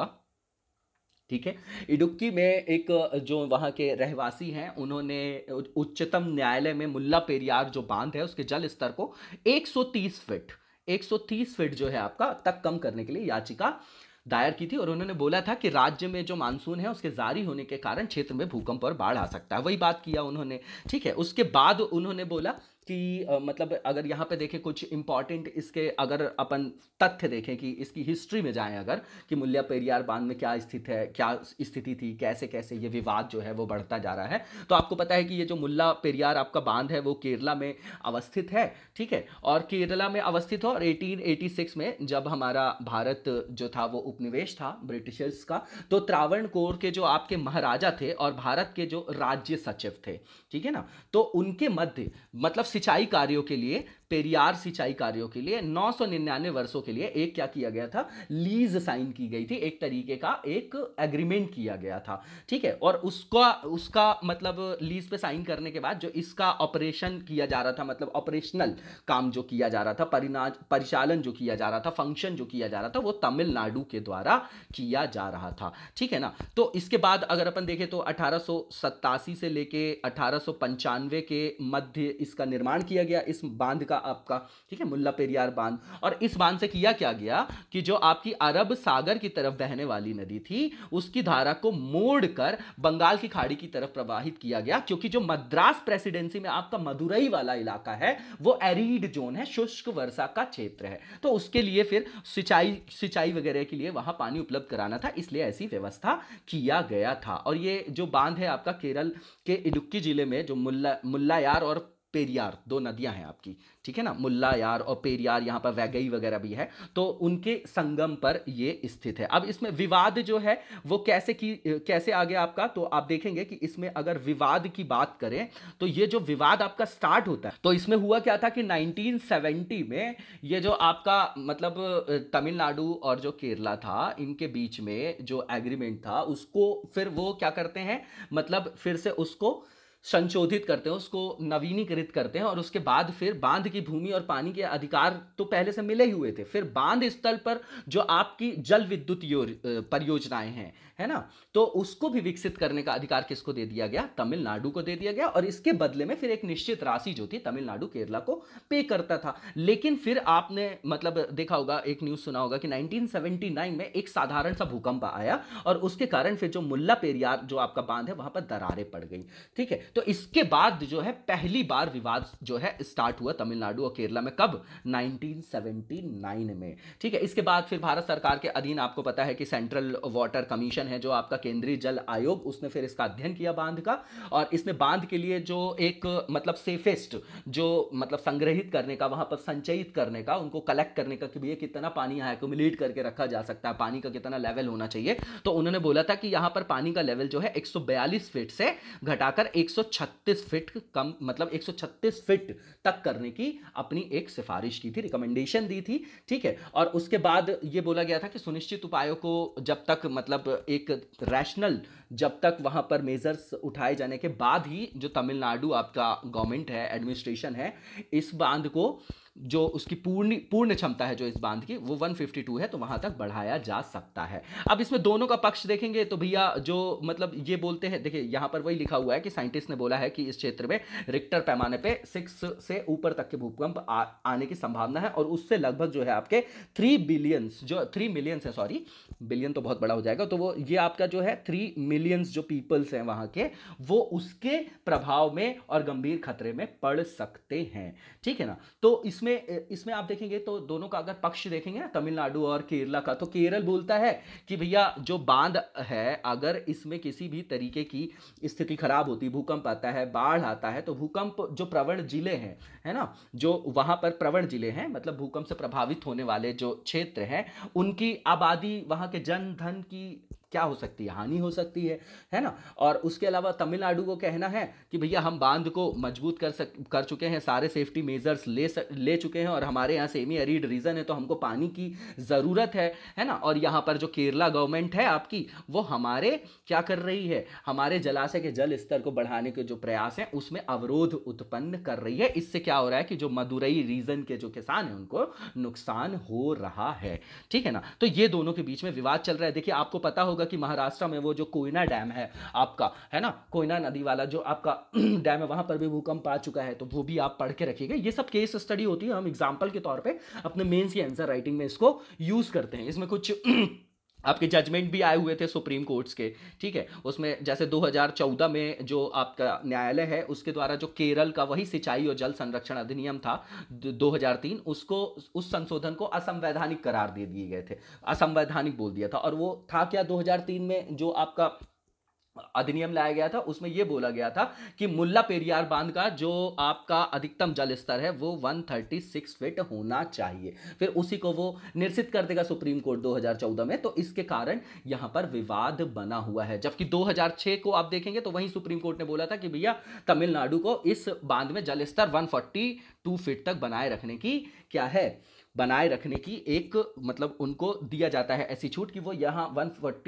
ठीक है, इडुक्की में एक जो वहाँ के रहवासी हैं उन्होंने उच्चतम न्यायालय में मुल्ला पेरियार जो बांध है उसके जल स्तर को एक सौ तीस फीट एक सौ तीस फीट जो है आपका तक कम करने के लिए याचिका दायर की थी। और उन्होंने बोला था कि राज्य में जो मानसून है उसके जारी होने के कारण क्षेत्र में भूकंप और बाढ़ आ सकता है, वही बात किया उन्होंने। ठीक है, उसके बाद उन्होंने बोला कि आ, मतलब अगर यहाँ पे देखें कुछ इंपॉर्टेंट इसके अगर अपन तथ्य देखें कि इसकी हिस्ट्री में जाएं अगर कि मुल्ला पेरियार बांध में क्या स्थित है, क्या स्थिति थी, कैसे कैसे ये विवाद जो है वो बढ़ता जा रहा है। तो आपको पता है कि ये जो मुल्ला पेरियार आपका बांध है वो केरला में अवस्थित है। ठीक है, और केरला में अवस्थित हो और अठारह सौ छियासी में जब हमारा भारत जो था वो उपनिवेश था ब्रिटिशर्स का, तो त्रावणकोर के जो आपके महाराजा थे और भारत के जो राज्य सचिव थे, ठीक है ना, तो उनके मध्य मतलब सिंचाई कार्यों के लिए, पेरियार सिंचाई कार्यों के लिए नौ सौ निन्यानवे वर्षों के लिए एक क्या किया गया था, लीज साइन की गई थी, एक तरीके का एक एग्रीमेंट किया गया था। ठीक है, और उसका उसका मतलब लीज पे साइन करने के बाद जो इसका ऑपरेशन किया जा रहा था, मतलब ऑपरेशनल काम जो किया जा रहा था, परिचालन जो किया जा रहा था, फंक्शन जो किया जा रहा था, वो तमिलनाडु के द्वारा किया जा रहा था। ठीक है ना, तो इसके बाद अगर अपन देखें तो अठारह सौ सत्तासी से लेके अठारह सौ पंचानवे के मध्य इसका निर्माण किया गया, इस बांध का आपका, ठीक है, मुल्ला पेरियार बांध। और इस बांध से किया क्या गया कि जो आपकी अरब सागर की तरफ बहने वाली नदी थी उसकी धारा को मोड़कर बंगाल की खाड़ी की तरफ प्रवाहित किया गया, क्योंकि जो मद्रास प्रेसिडेंसी में आपका मदुरई वाला इलाका है वो एरिड जोन है, शुष्क वर्षा का क्षेत्र है। तो उसके लिए फिर सिंचाई सिंचाई वगैरह के लिए वहां पानी उपलब्ध कराना था, इसलिए ऐसी व्यवस्था किया गया था। और ये जो बांध है आपका केरल के इडुक्की जिले में, जो मुल्ला मुल्लायार और पेरियार दो नदियां हैं आपकी, ठीक है ना, मुल्लायार और पेरियार, यहां पर वैगई वगैरह भी है, तो उनके संगम पर ये स्थित है। अब इसमें विवाद जो है वो कैसे की कैसे आ गया आपका, तो आप देखेंगे कि इसमें अगर विवाद की बात करें तो ये जो विवाद आपका स्टार्ट होता है, तो इसमें हुआ क्या था कि नाइनटीन सेवेंटी में ये जो आपका मतलब तमिलनाडु और जो केरला था इनके बीच में जो एग्रीमेंट था उसको फिर वो क्या करते हैं, मतलब फिर से उसको संशोधित करते हैं, उसको नवीनीकृत करते हैं, और उसके बाद फिर बांध की भूमि और पानी के अधिकार तो पहले से मिले हुए थे, फिर बांध स्थल पर जो आपकी जल विद्युत परियोजनाएं हैं, है ना, तो उसको भी विकसित करने का अधिकार किसको दे दिया गया, तमिलनाडु को दे दिया गया। और इसके बदले में फिर एक निश्चित राशि जो थी तमिलनाडु केरला को पे करता था। लेकिन फिर आपने मतलब देखा होगा, एक न्यूज सुना होगा कि नाइनटीन सेवेंटी नाइन में एक साधारण सा भूकंप आया और उसके कारण फिर जो मुल्ला पेरियार जो आपका बांध है वहां पर दरारें पड़ गई, ठीक है। तो इसके बाद जो है पहली बार विवाद जो है स्टार्ट हुआ तमिलनाडु और केरला में, कब, नाइनटीन सेवेंटी नाइन में, ठीक है। इसके बाद फिर भारत सरकार के अधीन आपको पता है कि सेंट्रल वाटर कमीशन है, जो आपका केंद्रीय जल आयोग, उसने फिर इसका अध्ययन किया बांध का, और इसने बांध के लिए जो एक मतलब सेफेस्ट जो मतलब संग्रहित करने का, वहां पर संचयित करने का, उनको कलेक्ट करने का कि भैया कितना पानी यहाँ एक्युमुलेट करके रखा जा सकता है, पानी का कितना लेवल होना चाहिए, तो उन्होंने बोला था कि यहां पर पानी का लेवल जो है एक सौ बयालीस फीट से घटाकर एक सौ छत्तीस फीट कम, मतलब एक सौ छत्तीस फीट तक करने की अपनी एक सिफारिश की थी, रिकमेंडेशन दी थी, ठीक है। और उसके बाद ये बोला गया था कि सुनिश्चित उपायों को जब तक मतलब एक रैशनल, जब तक वहां पर मेजर्स उठाए जाने के बाद ही जो तमिलनाडु आपका गवर्नमेंट है, एडमिनिस्ट्रेशन है, इस बांध को जो उसकी पूर्ण पूर्ण क्षमता है जो इस बांध की वो एक सौ बावन है, तो वहां तक बढ़ाया जा सकता है। अब इसमें दोनों का पक्ष देखेंगे तो भैया जो मतलब ये बोलते हैं, देखिए यहां पर वही लिखा हुआ है कि साइंटिस्ट ने बोला है कि इस क्षेत्र में रिक्टर पैमाने पे सिक्स से ऊपर तक के भूकंप आ, आने की संभावना है, और उससे लगभग जो है आपके थ्री बिलियंस जो थ्री मिलियंस है, सॉरी बिलियन तो बहुत बड़ा हो जाएगा, तो वो ये आपका जो है थ्री मिलियंस जो पीपल्स हैं वहां के, वो उसके प्रभाव में और गंभीर खतरे में पड़ सकते हैं, ठीक है ना। तो इसमें इसमें आप देखेंगे तो दोनों का अगर पक्ष देखेंगे ना, तमिलनाडु और केरला का, तो केरल बोलता है कि भैया जो बांध है अगर इसमें किसी भी तरीके की स्थिति खराब होती, भूकंप आता है, बाढ़ आता है, तो भूकंप जो प्रवण जिले हैं, है ना, जो वहां पर प्रवण जिले हैं, मतलब भूकंप से प्रभावित होने वाले जो क्षेत्र हैं, उनकी आबादी, वहां के जन धन की क्या हो सकती है, हानि हो सकती है, है ना। और उसके अलावा तमिलनाडु को कहना है कि भैया हम बांध को मजबूत कर सक कर चुके हैं, सारे सेफ्टी मेजर्स ले सक, ले चुके हैं, और हमारे यहाँ सेमी एरिड रीजन है तो हमको पानी की ज़रूरत है, है ना। और यहाँ पर जो केरला गवर्नमेंट है आपकी, वो हमारे क्या कर रही है, हमारे जलाशय के जल स्तर को बढ़ाने के जो प्रयास हैं उसमें अवरोध उत्पन्न कर रही है। इससे क्या हो रहा है कि जो मदुरई रीजन के जो किसान हैं उनको नुकसान हो रहा है, ठीक है ना। तो ये दोनों के बीच में विवाद चल रहा है। देखिए आपको पता होगा कि महाराष्ट्र में वो जो कोयना डैम है आपका, है ना, कोयना नदी वाला जो आपका डैम है, वहां पर भी भूकंप आ चुका है, तो वो भी आप पढ़ के रखिएगा। ये सब केस स्टडी होती है, हम एग्जांपल के तौर पे अपने मेंस की आंसर राइटिंग में इसको यूज करते हैं। इसमें कुछ आपके जजमेंट भी आए हुए थे सुप्रीम कोर्ट्स के, ठीक है। उसमें जैसे दो हज़ार चौदह में जो आपका न्यायालय है उसके द्वारा जो केरल का वही सिंचाई और जल संरक्षण अधिनियम था दो हज़ार तीन, उसको उस संशोधन को असंवैधानिक करार दे दिए गए थे, असंवैधानिक बोल दिया था। और वो था क्या, दो हज़ार तीन में जो आपका अधिनियम लाया गया था उसमें यह बोला गया था कि मुल्ला पेरियार बांध का जो आपका अधिकतम जल स्तर है वो एक सौ छत्तीस फीट होना चाहिए, फिर उसी को वो निश्चित कर देगा सुप्रीम कोर्ट दो हज़ार चौदह में। तो इसके कारण यहां पर विवाद बना हुआ है। जबकि दो हज़ार छह को आप देखेंगे तो वहीं सुप्रीम कोर्ट ने बोला था कि भैया तमिलनाडु को इस बांध में जल स्तर एक सौ बयालीस फीट तक बनाए रखने की क्या है, बनाए रखने की एक मतलब उनको दिया जाता है ऐसी छूट कि वो यहाँ एक सौ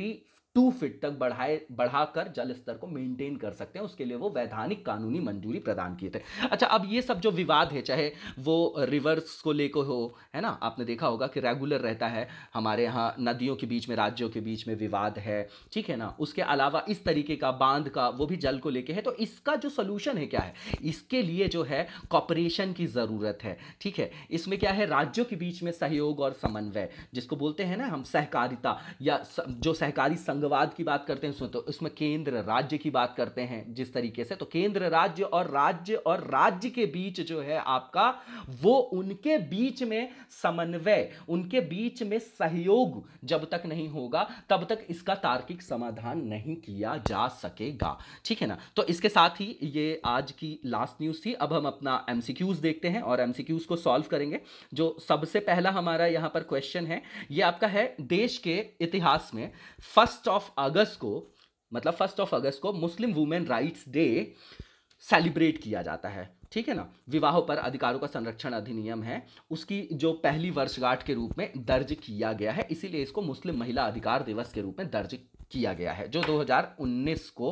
टू फीट तक बढ़ाए बढ़ाकर जल स्तर को मेंटेन कर सकते हैं, उसके लिए वो वैधानिक कानूनी मंजूरी प्रदान किए थे। अच्छा, अब ये सब जो विवाद है, चाहे वो रिवर्स को लेकर हो, है ना, आपने देखा होगा कि रेगुलर रहता है हमारे यहाँ नदियों के बीच में, राज्यों के बीच में विवाद है, ठीक है ना, उसके अलावा इस तरीके का बांध का वो भी जल को लेके है। तो इसका जो सोल्यूशन है क्या है, इसके लिए जो है कॉपरेशन की जरूरत है, ठीक है। इसमें क्या है, राज्यों के बीच में सहयोग और समन्वय, जिसको बोलते हैं ना हम सहकारिता, या जो सहकारी संघवाद की बात करते हैं उसमें, तो इसमें केंद्र राज्य की बात करते हैं जिस तरीके से, तो केंद्र राज्य और राज्य और राज्य के बीच जो है आपका, वो उनके बीच में समन्वय, उनके बीच में सहयोग जब तक नहीं होगा तब तक इसका तार्किक समाधान नहीं किया जा सकेगा, ठीक है ना। तो इसके साथ ही ये आज की लास्ट न्यूज़ थी। अब हम अपना एमसीक्यूज देखते हैं और एमसीक्यूज को सॉल्व करेंगे। जो सबसे पहला हमारा यहां पर क्वेश्चन है, ये आपका है, देश के इतिहास में फर्स्ट ऑफ अगस्त को, मतलब फर्स्ट ऑफ अगस्त को Muslim women rights day celebrate किया जाता है, ठीक है ना। विवाहों पर अधिकारों का संरक्षण अधिनियम है, उसकी जो पहली वर्षगांठ के रूप में दर्ज किया गया है, इसीलिए इसको मुस्लिम महिला अधिकार दिवस के रूप में दर्ज किया गया है, जो दो हज़ार उन्नीस को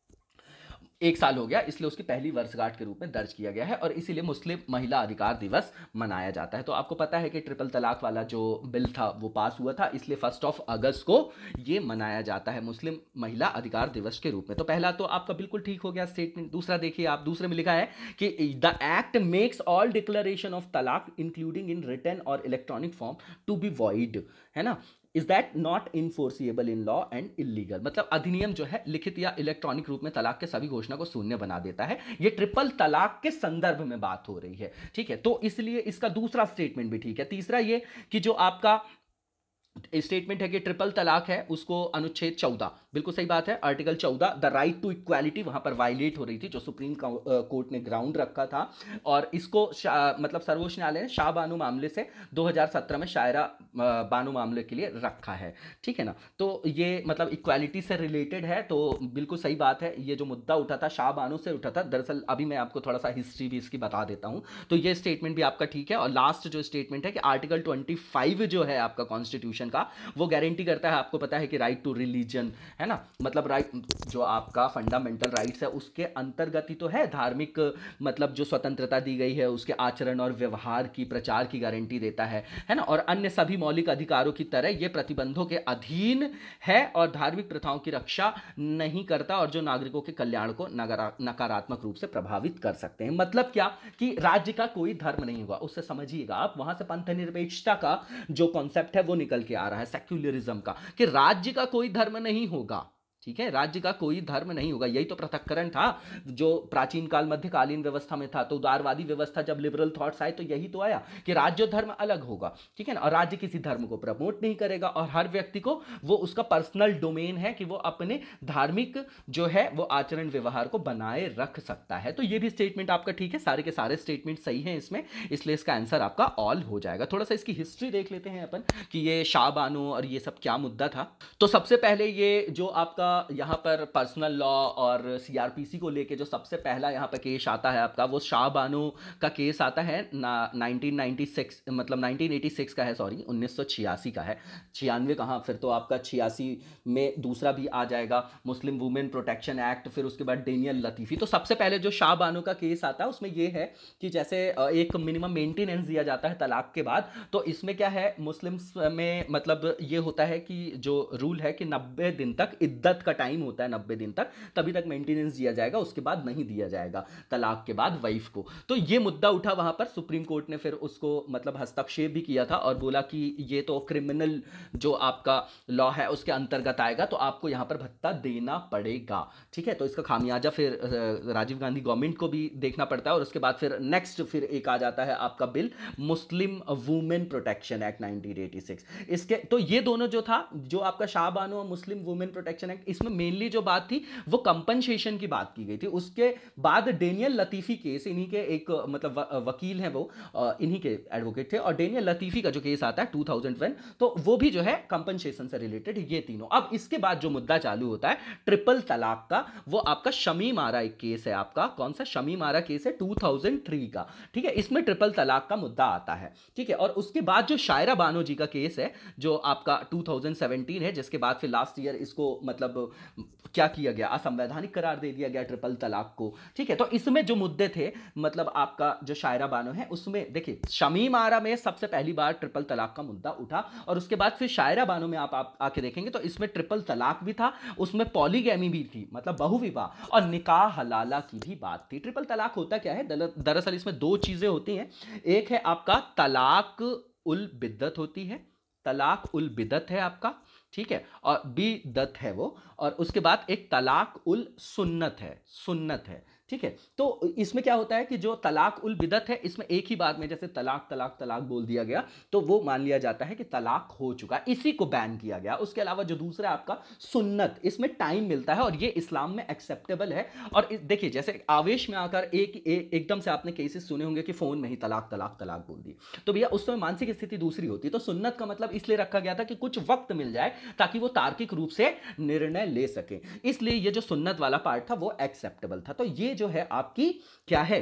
एक साल हो गया, इसलिए उसकी पहली वर्षगांठ के रूप में दर्ज किया गया है और इसीलिए मुस्लिम महिला अधिकार दिवस मनाया जाता है। तो आपको पता है कि ट्रिपल तलाक वाला जो बिल था वो पास हुआ था, इसलिए फर्स्ट ऑफ अगस्त को ये मनाया जाता है मुस्लिम महिला अधिकार दिवस के रूप में। तो पहला तो आपका बिल्कुल ठीक हो गया स्टेटमेंट। दूसरा देखिए आप, दूसरे में लिखा है कि the act makes all declaration of talaq including in written और electronic form to be void, है ना, is that not enforceable in law and illegal. मतलब अधिनियम जो है लिखित या इलेक्ट्रॉनिक रूप में तलाक के सभी घोषणा को शून्य बना देता है। ये ट्रिपल तलाक के संदर्भ में बात हो रही है, ठीक है, तो इसलिए इसका दूसरा स्टेटमेंट भी ठीक है। तीसरा ये कि जो आपका स्टेटमेंट है कि ट्रिपल तलाक है, उसको अनुच्छेद चौदह, बिल्कुल सही बात है, आर्टिकल चौदह द राइट टू इक्वालिटी वहां पर वायलेट हो रही थी, जो सुप्रीम कोर्ट ने ग्राउंड रखा था, और इसको मतलब सर्वोच्च न्यायालय ने शाह बानो मामले से दो हज़ार सत्रह में शायरा बानो मामले के लिए रखा है, ठीक है ना। तो ये मतलब इक्वालिटी से रिलेटेड है, तो बिल्कुल सही बात है। ये जो मुद्दा उठा था शाह बानो से उठा था, दरअसल अभी मैं आपको थोड़ा सा हिस्ट्री भी इसकी बता देता हूं। तो ये स्टेटमेंट भी आपका ठीक है। और लास्ट जो स्टेटमेंट है कि आर्टिकल पच्चीस जो है आपका कॉन्स्टिट्यूशन का, वो गारंटी करता है, आपको पता है कि राइट टू रिलीजन, है ना, मतलब राइट जो आपका फंडामेंटल राइट्स है उसके अंतर्गत ही तो है धार्मिक, मतलब जो स्वतंत्रता दी गई है उसके आचरण और व्यवहार की प्रचार की गारंटी देता है, है ना, और अन्य सभी मौलिक अधिकारों की तरह ये प्रतिबंधों के अधीन है और धार्मिक प्रथाओं की रक्षा नहीं करता और जो नागरिकों के कल्याण को नकारात्मक रूप से प्रभावित कर सकते हैं। मतलब क्या कि राज्य का कोई धर्म नहीं होगा, उससे समझिएगा आप, वहां से पंथ निरपेक्षता का जो कॉन्सेप्ट है वो निकल के आ रहा है, सेक्युलरिज्म का, कि राज्य का कोई धर्म नहीं होगा, ठीक है, राज्य का कोई धर्म नहीं होगा। यही तो पृथक्करण था जो प्राचीन काल मध्यकालीन व्यवस्था में था। तो उदारवादी व्यवस्था जब लिबरल थॉट्स आए तो यही तो आया कि राज्य धर्म अलग होगा, ठीक है ना, और राज्य किसी धर्म को प्रमोट नहीं करेगा और हर व्यक्ति को वो उसका पर्सनल डोमेन है कि वो अपने धार्मिक जो है वो आचरण व्यवहार को बनाए रख सकता है। तो ये भी स्टेटमेंट आपका ठीक है, सारे के सारे स्टेटमेंट सही हैं इसमें, इसलिए इसका आंसर आपका ऑल हो जाएगा। थोड़ा सा इसकी हिस्ट्री देख लेते हैं अपन कि ये शाह बानो और ये सब क्या मुद्दा था। तो सबसे पहले ये जो आपका यहाँ पर पर्सनल लॉ और सीआरपीसी को लेके जो सबसे पहला यहाँ पर केस आता है आपका, वो शाह बानो का केस आता है नाइनटीन नाइंटी सिक्स, मतलब नाइनटीन एटी सिक्स का है, सॉरी उन्नीस सौ छियासी का है, छियानवे कहाँ, फिर तो आपका छियासी में दूसरा भी आ जाएगा मुस्लिम वुमेन प्रोटेक्शन एक्ट, फिर उसके बाद डेनियल लतीफ़ी। तो सबसे पहले जो शाह बानो का केस आता है उसमें ये है कि जैसे एक मिनिमम मेंटेनेंस दिया जाता है तलाक के बाद, तो इसमें क्या है मुस्लिम्स में मतलब ये होता है कि जो रूल है कि नब्बे दिन तक इद्दत का टाइम होता है, नब्बे दिन तक तभी तक मेंटेनेंस दिया जाएगा, उसके बाद नहीं दिया जाएगा तलाक के बाद वाइफ को। तो ये मुद्दा उठा वहां पर, सुप्रीम कोर्ट ने फिर उसको मतलब हस्तक्षेप भी किया था और बोला कि ये तो क्रिमिनल जो आपका लॉ है उसके अंतर्गत आएगा, तो आपको यहां पर भत्ता देना पड़ेगा, ठीक है। तो इसका खामियाजा फिर राजीव गांधी गवर्नमेंट को भी देखना पड़ता है और उसके बाद फिर नेक्स्ट फिर एक आ जाता है आपका bill Muslim women protection act nineteen eighty six. इसके तो ये दोनों जो था, जो आपका शाह बानो और मुस्लिम वुमेन प्रोटेक्शन एक्ट, इसमें मेनली जो बात थी वो कंपनसेशन की बात की गई थी। उसके बाद डेनियल लतीफी केस, इन्हीं के एक मतलब व, वकील हैं वो, इन्हीं के एडवोकेट थे, और डेनियल लतीफी का जो केस आता है टू थाउजेंड वन, तो वो भी जो है कंपनसेशन से रिलेटेड, ये तीनों। अब इसके बाद जो मुद्दा चालू होता है ट्रिपल तलाक का, वो आपका शमीम आरा एक केस है आपका, कौन सा शमीम आरा केस है टू थाउजेंड थ्री का, ठीक है। इसमें ट्रिपल तलाक का मुद्दा आता है, ठीक है। और उसके बाद जो शायरा बानो जी का केस है जो आपका टू थाउजेंड सेवेंटीन है, जिसके बाद फिर लास्ट ईयर इसको मतलब क्या किया गया, असंवैधानिक करार दे दिया गया ट्रिपल तलाक को, ठीक है। तो इसमें जो मुद्दे थे मतलब आपका जो शायरा बानो है उसमें देखिए शमीम आरा में सबसे पहली बार ट्रिपल तलाक का मुद्दा उठा, और उसके बाद फिर शायरा बानो में आप, आप आके देखेंगे तो इसमें ट्रिपल तलाक भी था, उसमें पॉलीगैमी भी थी मतलब बहुविवाह, और निकाह हलाला की भी बात थी। ट्रिपल तलाक होता क्या है, दरअसल इसमें दो चीजें होती हैं, एक है आपका तलाक उल बिद्दत होती है, तलाक उल बिदत है आपका, ठीक है, और बिदत है वो, और उसके बाद एक तलाक उल सुन्नत है, सुन्नत है, ठीक है। तो इसमें क्या होता है कि जो तलाक उल बिदत है इसमें एक ही बात में जैसे तलाक तलाक तलाक बोल दिया गया तो वो मान लिया जाता है कि तलाक हो चुका है, इसी को बैन किया गया। उसके अलावा जो दूसरा आपका सुन्नत, इसमें टाइम मिलता है और ये इस्लाम में एक्सेप्टेबल है। और देखिए जैसे आवेश में आकर एक एक एकदम से आपने केसेस सुने होंगे कि फोन में ही तलाक तलाक तलाक बोल दी, तो भैया उस समय मानसिक स्थिति दूसरी होती है। तो सुन्नत का मतलब इसलिए रखा गया था कि कुछ वक्त मिल जाए ताकि वो तार्किक रूप से निर्णय ले सके, इसलिए ये जो सुन्नत वाला पार्ट था वो एक्सेप्टेबल था। तो ये जो है आपकी क्या है,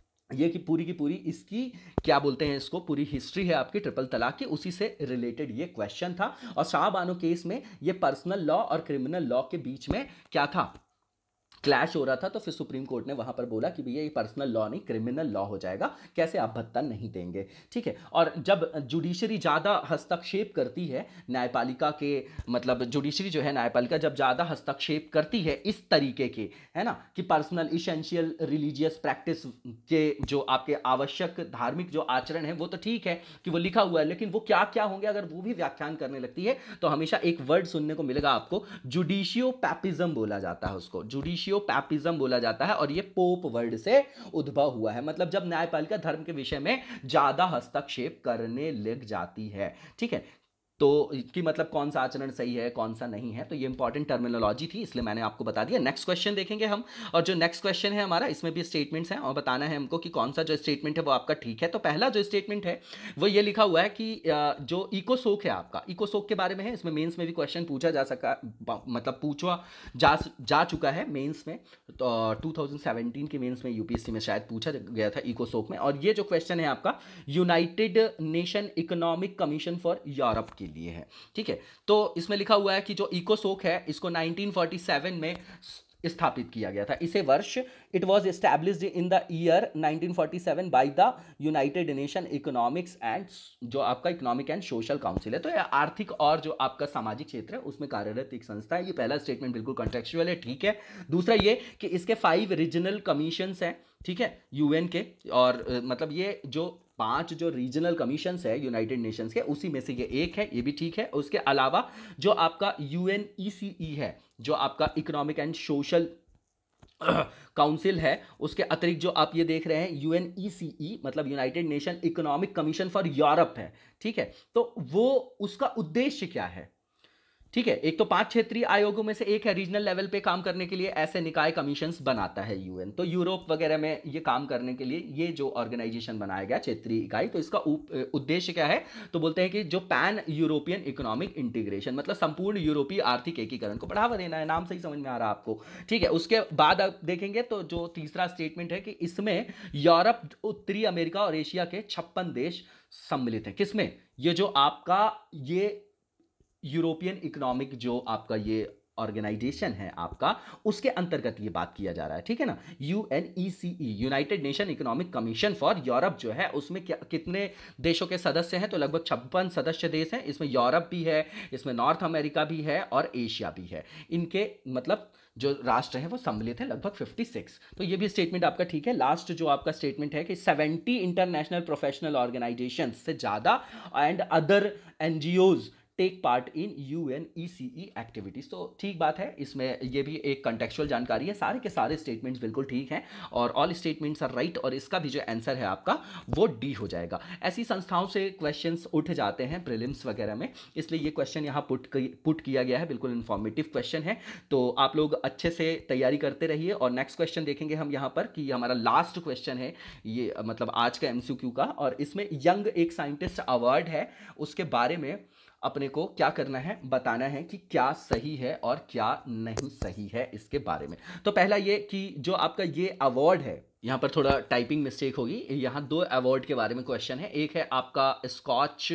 ये की पूरी की पूरी इसकी क्या बोलते हैं इसको, पूरी हिस्ट्री है आपकी ट्रिपल तलाक की, उसी से रिलेटेड ये क्वेश्चन था। और शाह बानो केस में ये पर्सनल लॉ और क्रिमिनल लॉ के बीच में क्या था, क्लैश हो रहा था, तो फिर सुप्रीम कोर्ट ने वहां पर बोला कि भैया ये पर्सनल लॉ नहीं क्रिमिनल लॉ हो जाएगा, कैसे आप भत्ता नहीं देंगे, ठीक है। और जब जुडिशरी ज़्यादा हस्तक्षेप करती है न्यायपालिका के, मतलब जुडिशरी जो है न्यायपालिका जब ज़्यादा हस्तक्षेप करती है इस तरीके के, है ना, कि पर्सनल इसेंशियल रिलीजियस प्रैक्टिस के जो आपके आवश्यक धार्मिक जो आचरण है वो तो ठीक है कि वो लिखा हुआ है, लेकिन वो क्या क्या होंगे अगर वो भी व्याख्यान करने लगती है तो हमेशा एक वर्ड सुनने को मिलेगा आपको, जुडिशियो पैपिज्म बोला जाता है उसको, जुडिशियो पैपिज्म बोला जाता है, और ये पोप वर्ड से उद्भव हुआ है। मतलब जब न्यायपालिका धर्म के विषय में ज्यादा हस्तक्षेप करने लग जाती है, ठीक है, तो कि मतलब कौन सा आचरण सही है कौन सा नहीं है, तो ये इंपॉर्टेंट टर्मिनोलॉजी थी इसलिए मैंने आपको बता दिया। नेक्स्ट क्वेश्चन देखेंगे हम, और जो नेक्स्ट क्वेश्चन है हमारा इसमें भी स्टेटमेंट्स हैं और बताना है हमको कि कौन सा जो स्टेटमेंट है वो आपका ठीक है। तो पहला जो स्टेटमेंट है वो ये लिखा हुआ है कि जो इकोसोक है आपका, इकोसोक के बारे में है, इसमें मेंस में भी क्वेश्चन पूछा जा सका, मतलब पूछा जा जा चुका है मेंस में, तो टू थाउजेंड सेवेंटीन के मेंस में यूपीएससी में शायद पूछा गया था इकोसोक में। और ये जो क्वेश्चन है आपका United Nation Economic Commission for Europe के लिए है, ठीक है। तो इसमें लिखा हुआ है कि जो इकोसोक है इसको नाइनटीन फोर्टी सेवन में स्थापित किया गया था, इसे वर्ष it was established in the year nineteen forty seven by the United Nation economics and जो आपका इकोनॉमिक एंड सोशल काउंसिल है, तो यह आर्थिक और जो आपका सामाजिक क्षेत्र है उसमें कार्यरत एक संस्था है। ये पहला स्टेटमेंट बिल्कुल कॉन्टेक्चुअल है, ठीक है। दूसरा ये कि इसके फाइव रीजनल कमीशंस हैं, ठीक है, यूएन के, और मतलब ये जो पांच जो रीजनल कमीशंस है यूनाइटेड नेशंस के उसी में से ये एक है, ये भी ठीक है। उसके अलावा जो आपका यूएनईसीई है जो आपका इकोनॉमिक एंड सोशल काउंसिल है, उसके अतिरिक्त जो आप ये देख रहे हैं यूएनईसीई मतलब United Nation Economic Commission for Europe है, ठीक है। तो वो उसका उद्देश्य क्या है, ठीक है, एक तो पांच क्षेत्रीय आयोगों में से एक है, रीजनल लेवल पे काम करने के लिए ऐसे निकाय कमीशंस बनाता है यूएन, तो यूरोप वगैरह में ये काम करने के लिए ये जो ऑर्गेनाइजेशन बनाया गया क्षेत्रीय इकाई, तो इसका उद्देश्य क्या है, तो बोलते हैं कि जो पैन यूरोपियन इकोनॉमिक इंटीग्रेशन मतलब संपूर्ण यूरोपीय आर्थिक एकीकरण को बढ़ावा देना है, नाम से ही समझ में आ रहा है आपको, ठीक है। उसके बाद आप देखेंगे तो जो तीसरा स्टेटमेंट है कि इसमें यूरोप, उत्तरी अमेरिका और एशिया के छप्पन देश सम्मिलित हैं, किसमें, ये जो आपका ये यूरोपियन इकोनॉमिक जो आपका ये ऑर्गेनाइजेशन है आपका, उसके अंतर्गत ये बात किया जा रहा है, ठीक है ना। UNECE United Nation Economic Commission for Europe जो है उसमें क्या कितने देशों के सदस्य हैं, तो लगभग छप्पन सदस्य देश हैं, इसमें यूरोप भी है, इसमें नॉर्थ अमेरिका भी है और एशिया भी है, इनके मतलब जो राष्ट्र है वो सम्मिलित है लगभग छप्पन। तो ये भी स्टेटमेंट आपका ठीक है। लास्ट जो आपका स्टेटमेंट है कि सत्तर इंटरनेशनल प्रोफेशनल ऑर्गेनाइजेशंस से ज़्यादा and other NGOs take part in U N E C E activities. तो ठीक बात है, इसमें ये भी एक कंटेक्चुअल जानकारी है। सारे के सारे स्टेटमेंट्स बिल्कुल ठीक हैं और ऑल स्टेटमेंट्स आर राइट, और इसका भी जो आंसर है आपका वो डी हो जाएगा। ऐसी संस्थाओं से क्वेश्चंस उठ जाते हैं प्रीलिम्स वगैरह में, इसलिए ये क्वेश्चन यहाँ पुट पुट किया गया है। बिल्कुल इन्फॉर्मेटिव क्वेश्चन है, तो आप लोग अच्छे से तैयारी करते रहिए। और नेक्स्ट क्वेश्चन देखेंगे हम यहाँ पर कि हमारा लास्ट क्वेश्चन है ये, मतलब आज का एमसीक्यू का, और इसमें यंग एक साइंटिस्ट अवार्ड है, उसके बारे में अपने को क्या करना है, बताना है कि क्या सही है और क्या नहीं सही है इसके बारे में। तो पहला ये कि जो आपका ये अवार्ड है, यहाँ पर थोड़ा टाइपिंग मिस्टेक होगी, यहाँ दो अवार्ड के बारे में क्वेश्चन है। एक है आपका स्कॉच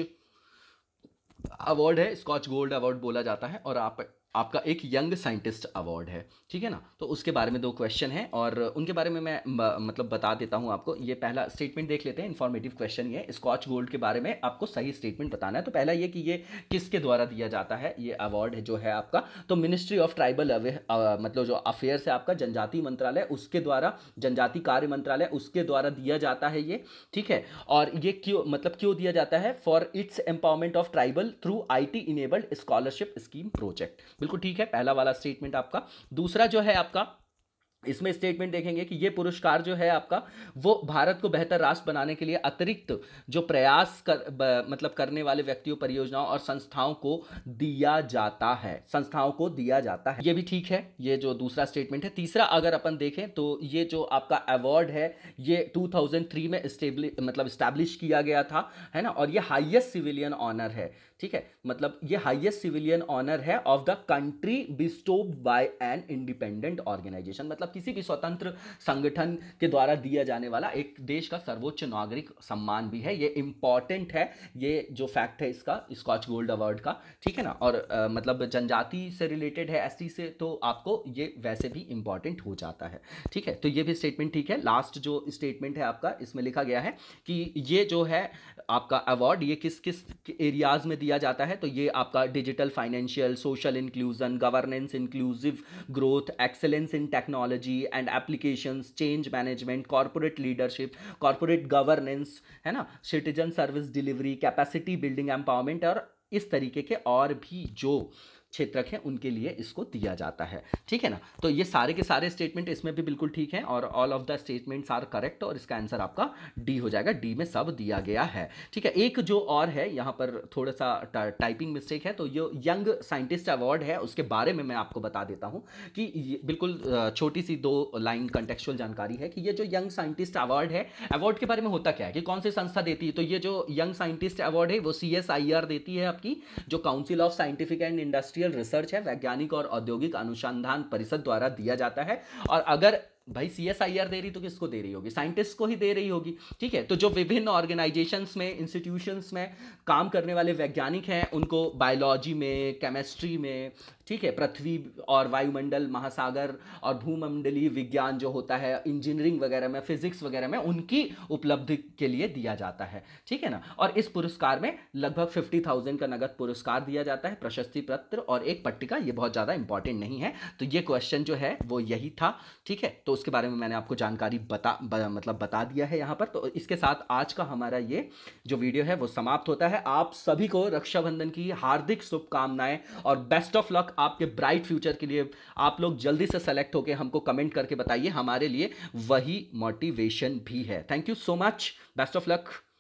अवार्ड है, स्कॉच गोल्ड अवार्ड बोला जाता है, और आप आपका एक यंग साइंटिस्ट अवार्ड है, ठीक है ना। तो उसके बारे में दो क्वेश्चन हैं और उनके बारे में मैं मतलब बता देता हूं आपको। ये पहला स्टेटमेंट देख लेते हैं, इन्फॉर्मेटिव क्वेश्चन ये, स्कॉच गोल्ड के बारे में आपको सही स्टेटमेंट बताना है। तो पहला ये कि ये किसके द्वारा दिया जाता है, ये अवार्ड जो है आपका, तो मिनिस्ट्री ऑफ ट्राइबल मतलब जो अफेयर्स है आपका, जनजाति मंत्रालय, उसके द्वारा, जनजाति कार्य मंत्रालय, उसके द्वारा दिया जाता है ये, ठीक है। और ये क्यों, मतलब क्यों दिया जाता है, for its empowerment of tribal through I T enabled scholarship scheme project. बिल्कुल ठीक है, पहला वाला स्टेटमेंट आपका। दूसरा जो है आपका, इसमें स्टेटमेंट देखेंगे कि ये पुरस्कार जो है आपका वो भारत को बेहतर राष्ट्र बनाने के लिए अतिरिक्त जो प्रयास कर ब, मतलब करने वाले व्यक्तियों, परियोजनाओं और संस्थाओं को दिया जाता है, संस्थाओं को दिया जाता है, ये भी ठीक है, ये जो दूसरा स्टेटमेंट है। तीसरा अगर अपन देखें तो ये जो आपका अवार्ड है ये दो हज़ार तीन में स्टेब्लिश मतलब स्टैब्लिश किया गया था, है ना, और ये हाईएस्ट सिविलियन ऑनर है, ठीक है, मतलब ये हाईएस्ट सिविलियन ऑनर है of the country bestowed by an independent organisation, मतलब किसी भी स्वतंत्र संगठन के द्वारा दिया जाने वाला एक देश का सर्वोच्च नागरिक सम्मान भी है। ये इंपॉर्टेंट है, ये जो फैक्ट है इसका, स्कॉच गोल्ड अवार्ड का, ठीक है ना। और आ, मतलब जनजाति से रिलेटेड है, एसटी से, तो आपको ये वैसे भी इंपॉर्टेंट हो जाता है, ठीक है। तो ये भी स्टेटमेंट ठीक है। लास्ट जो स्टेटमेंट है आपका, इसमें लिखा गया है कि ये जो है आपका अवार्ड ये किस किस एरियाज में दिया जाता है, तो ये आपका digital, financial, social inclusion, governance, inclusive growth, excellence in technology and applications, change management, corporate leadership, corporate governance, है ना, citizen service delivery, capacity building, empowerment, और इस तरीके के और भी जो क्षेत्रक हैं उनके लिए इसको दिया जाता है, ठीक है ना। तो ये सारे के सारे स्टेटमेंट इसमें भी बिल्कुल ठीक हैं और all of the statements are correct, और इसका आंसर आपका डी हो जाएगा। डी में सब दिया गया है, ठीक है। एक जो और है यहाँ पर थोड़ा सा टाइपिंग मिस्टेक है, तो ये यंग साइंटिस्ट अवार्ड है, उसके बारे में मैं आपको बता देता हूँ कि बिल्कुल छोटी सी दो लाइन कंटेक्चुअल जानकारी है कि ये जो यंग साइंटिस्ट अवार्ड है, अवार्ड के बारे में होता क्या है कि कौन सी संस्था देती है, तो ये जो यंग साइंटिस्ट अवार्ड है वो सी एस आई आर देती है, आपकी जो Council of Scientific and Industrial Research है, वैज्ञानिक और औद्योगिक अनुसंधान परिषद द्वारा दिया जाता है। और अगर भाई C S I are they रही तो किसको दे रही होगी, साइंटिस्ट को ही दे रही होगी, ठीक है। तो जो विभिन्न ऑर्गेनाइजेशंस में, इंस्टीट्यूशंस में काम करने वाले वैज्ञानिक हैं उनको बायोलॉजी में, केमिस्ट्री में, ठीक है, पृथ्वी और वायुमंडल, महासागर और भूमंडलीय विज्ञान जो होता है, इंजीनियरिंग वगैरह में, फिजिक्स वगैरह में, उनकी उपलब्धि के लिए दिया जाता है, ठीक है ना। और इस पुरस्कार में लगभग फिफ्टी थाउजेंड का नगद पुरस्कार दिया जाता है, प्रशस्ति पत्र और एक पट्टिका। ये बहुत ज़्यादा इंपॉर्टेंट नहीं है, तो ये क्वेश्चन जो है वो यही था, ठीक है। तो उसके बारे में मैंने आपको जानकारी बता ब, मतलब बता दिया है यहाँ पर। तो इसके साथ आज का हमारा ये जो वीडियो है वो समाप्त होता है। आप सभी को रक्षाबंधन की हार्दिक शुभकामनाएं और बेस्ट ऑफ लक आपके ब्राइट फ्यूचर के लिए। आप लोग जल्दी से सेलेक्ट होकर हमको कमेंट करके बताइए, हमारे लिए वही मोटिवेशन भी है। Thank you so much, best of luck.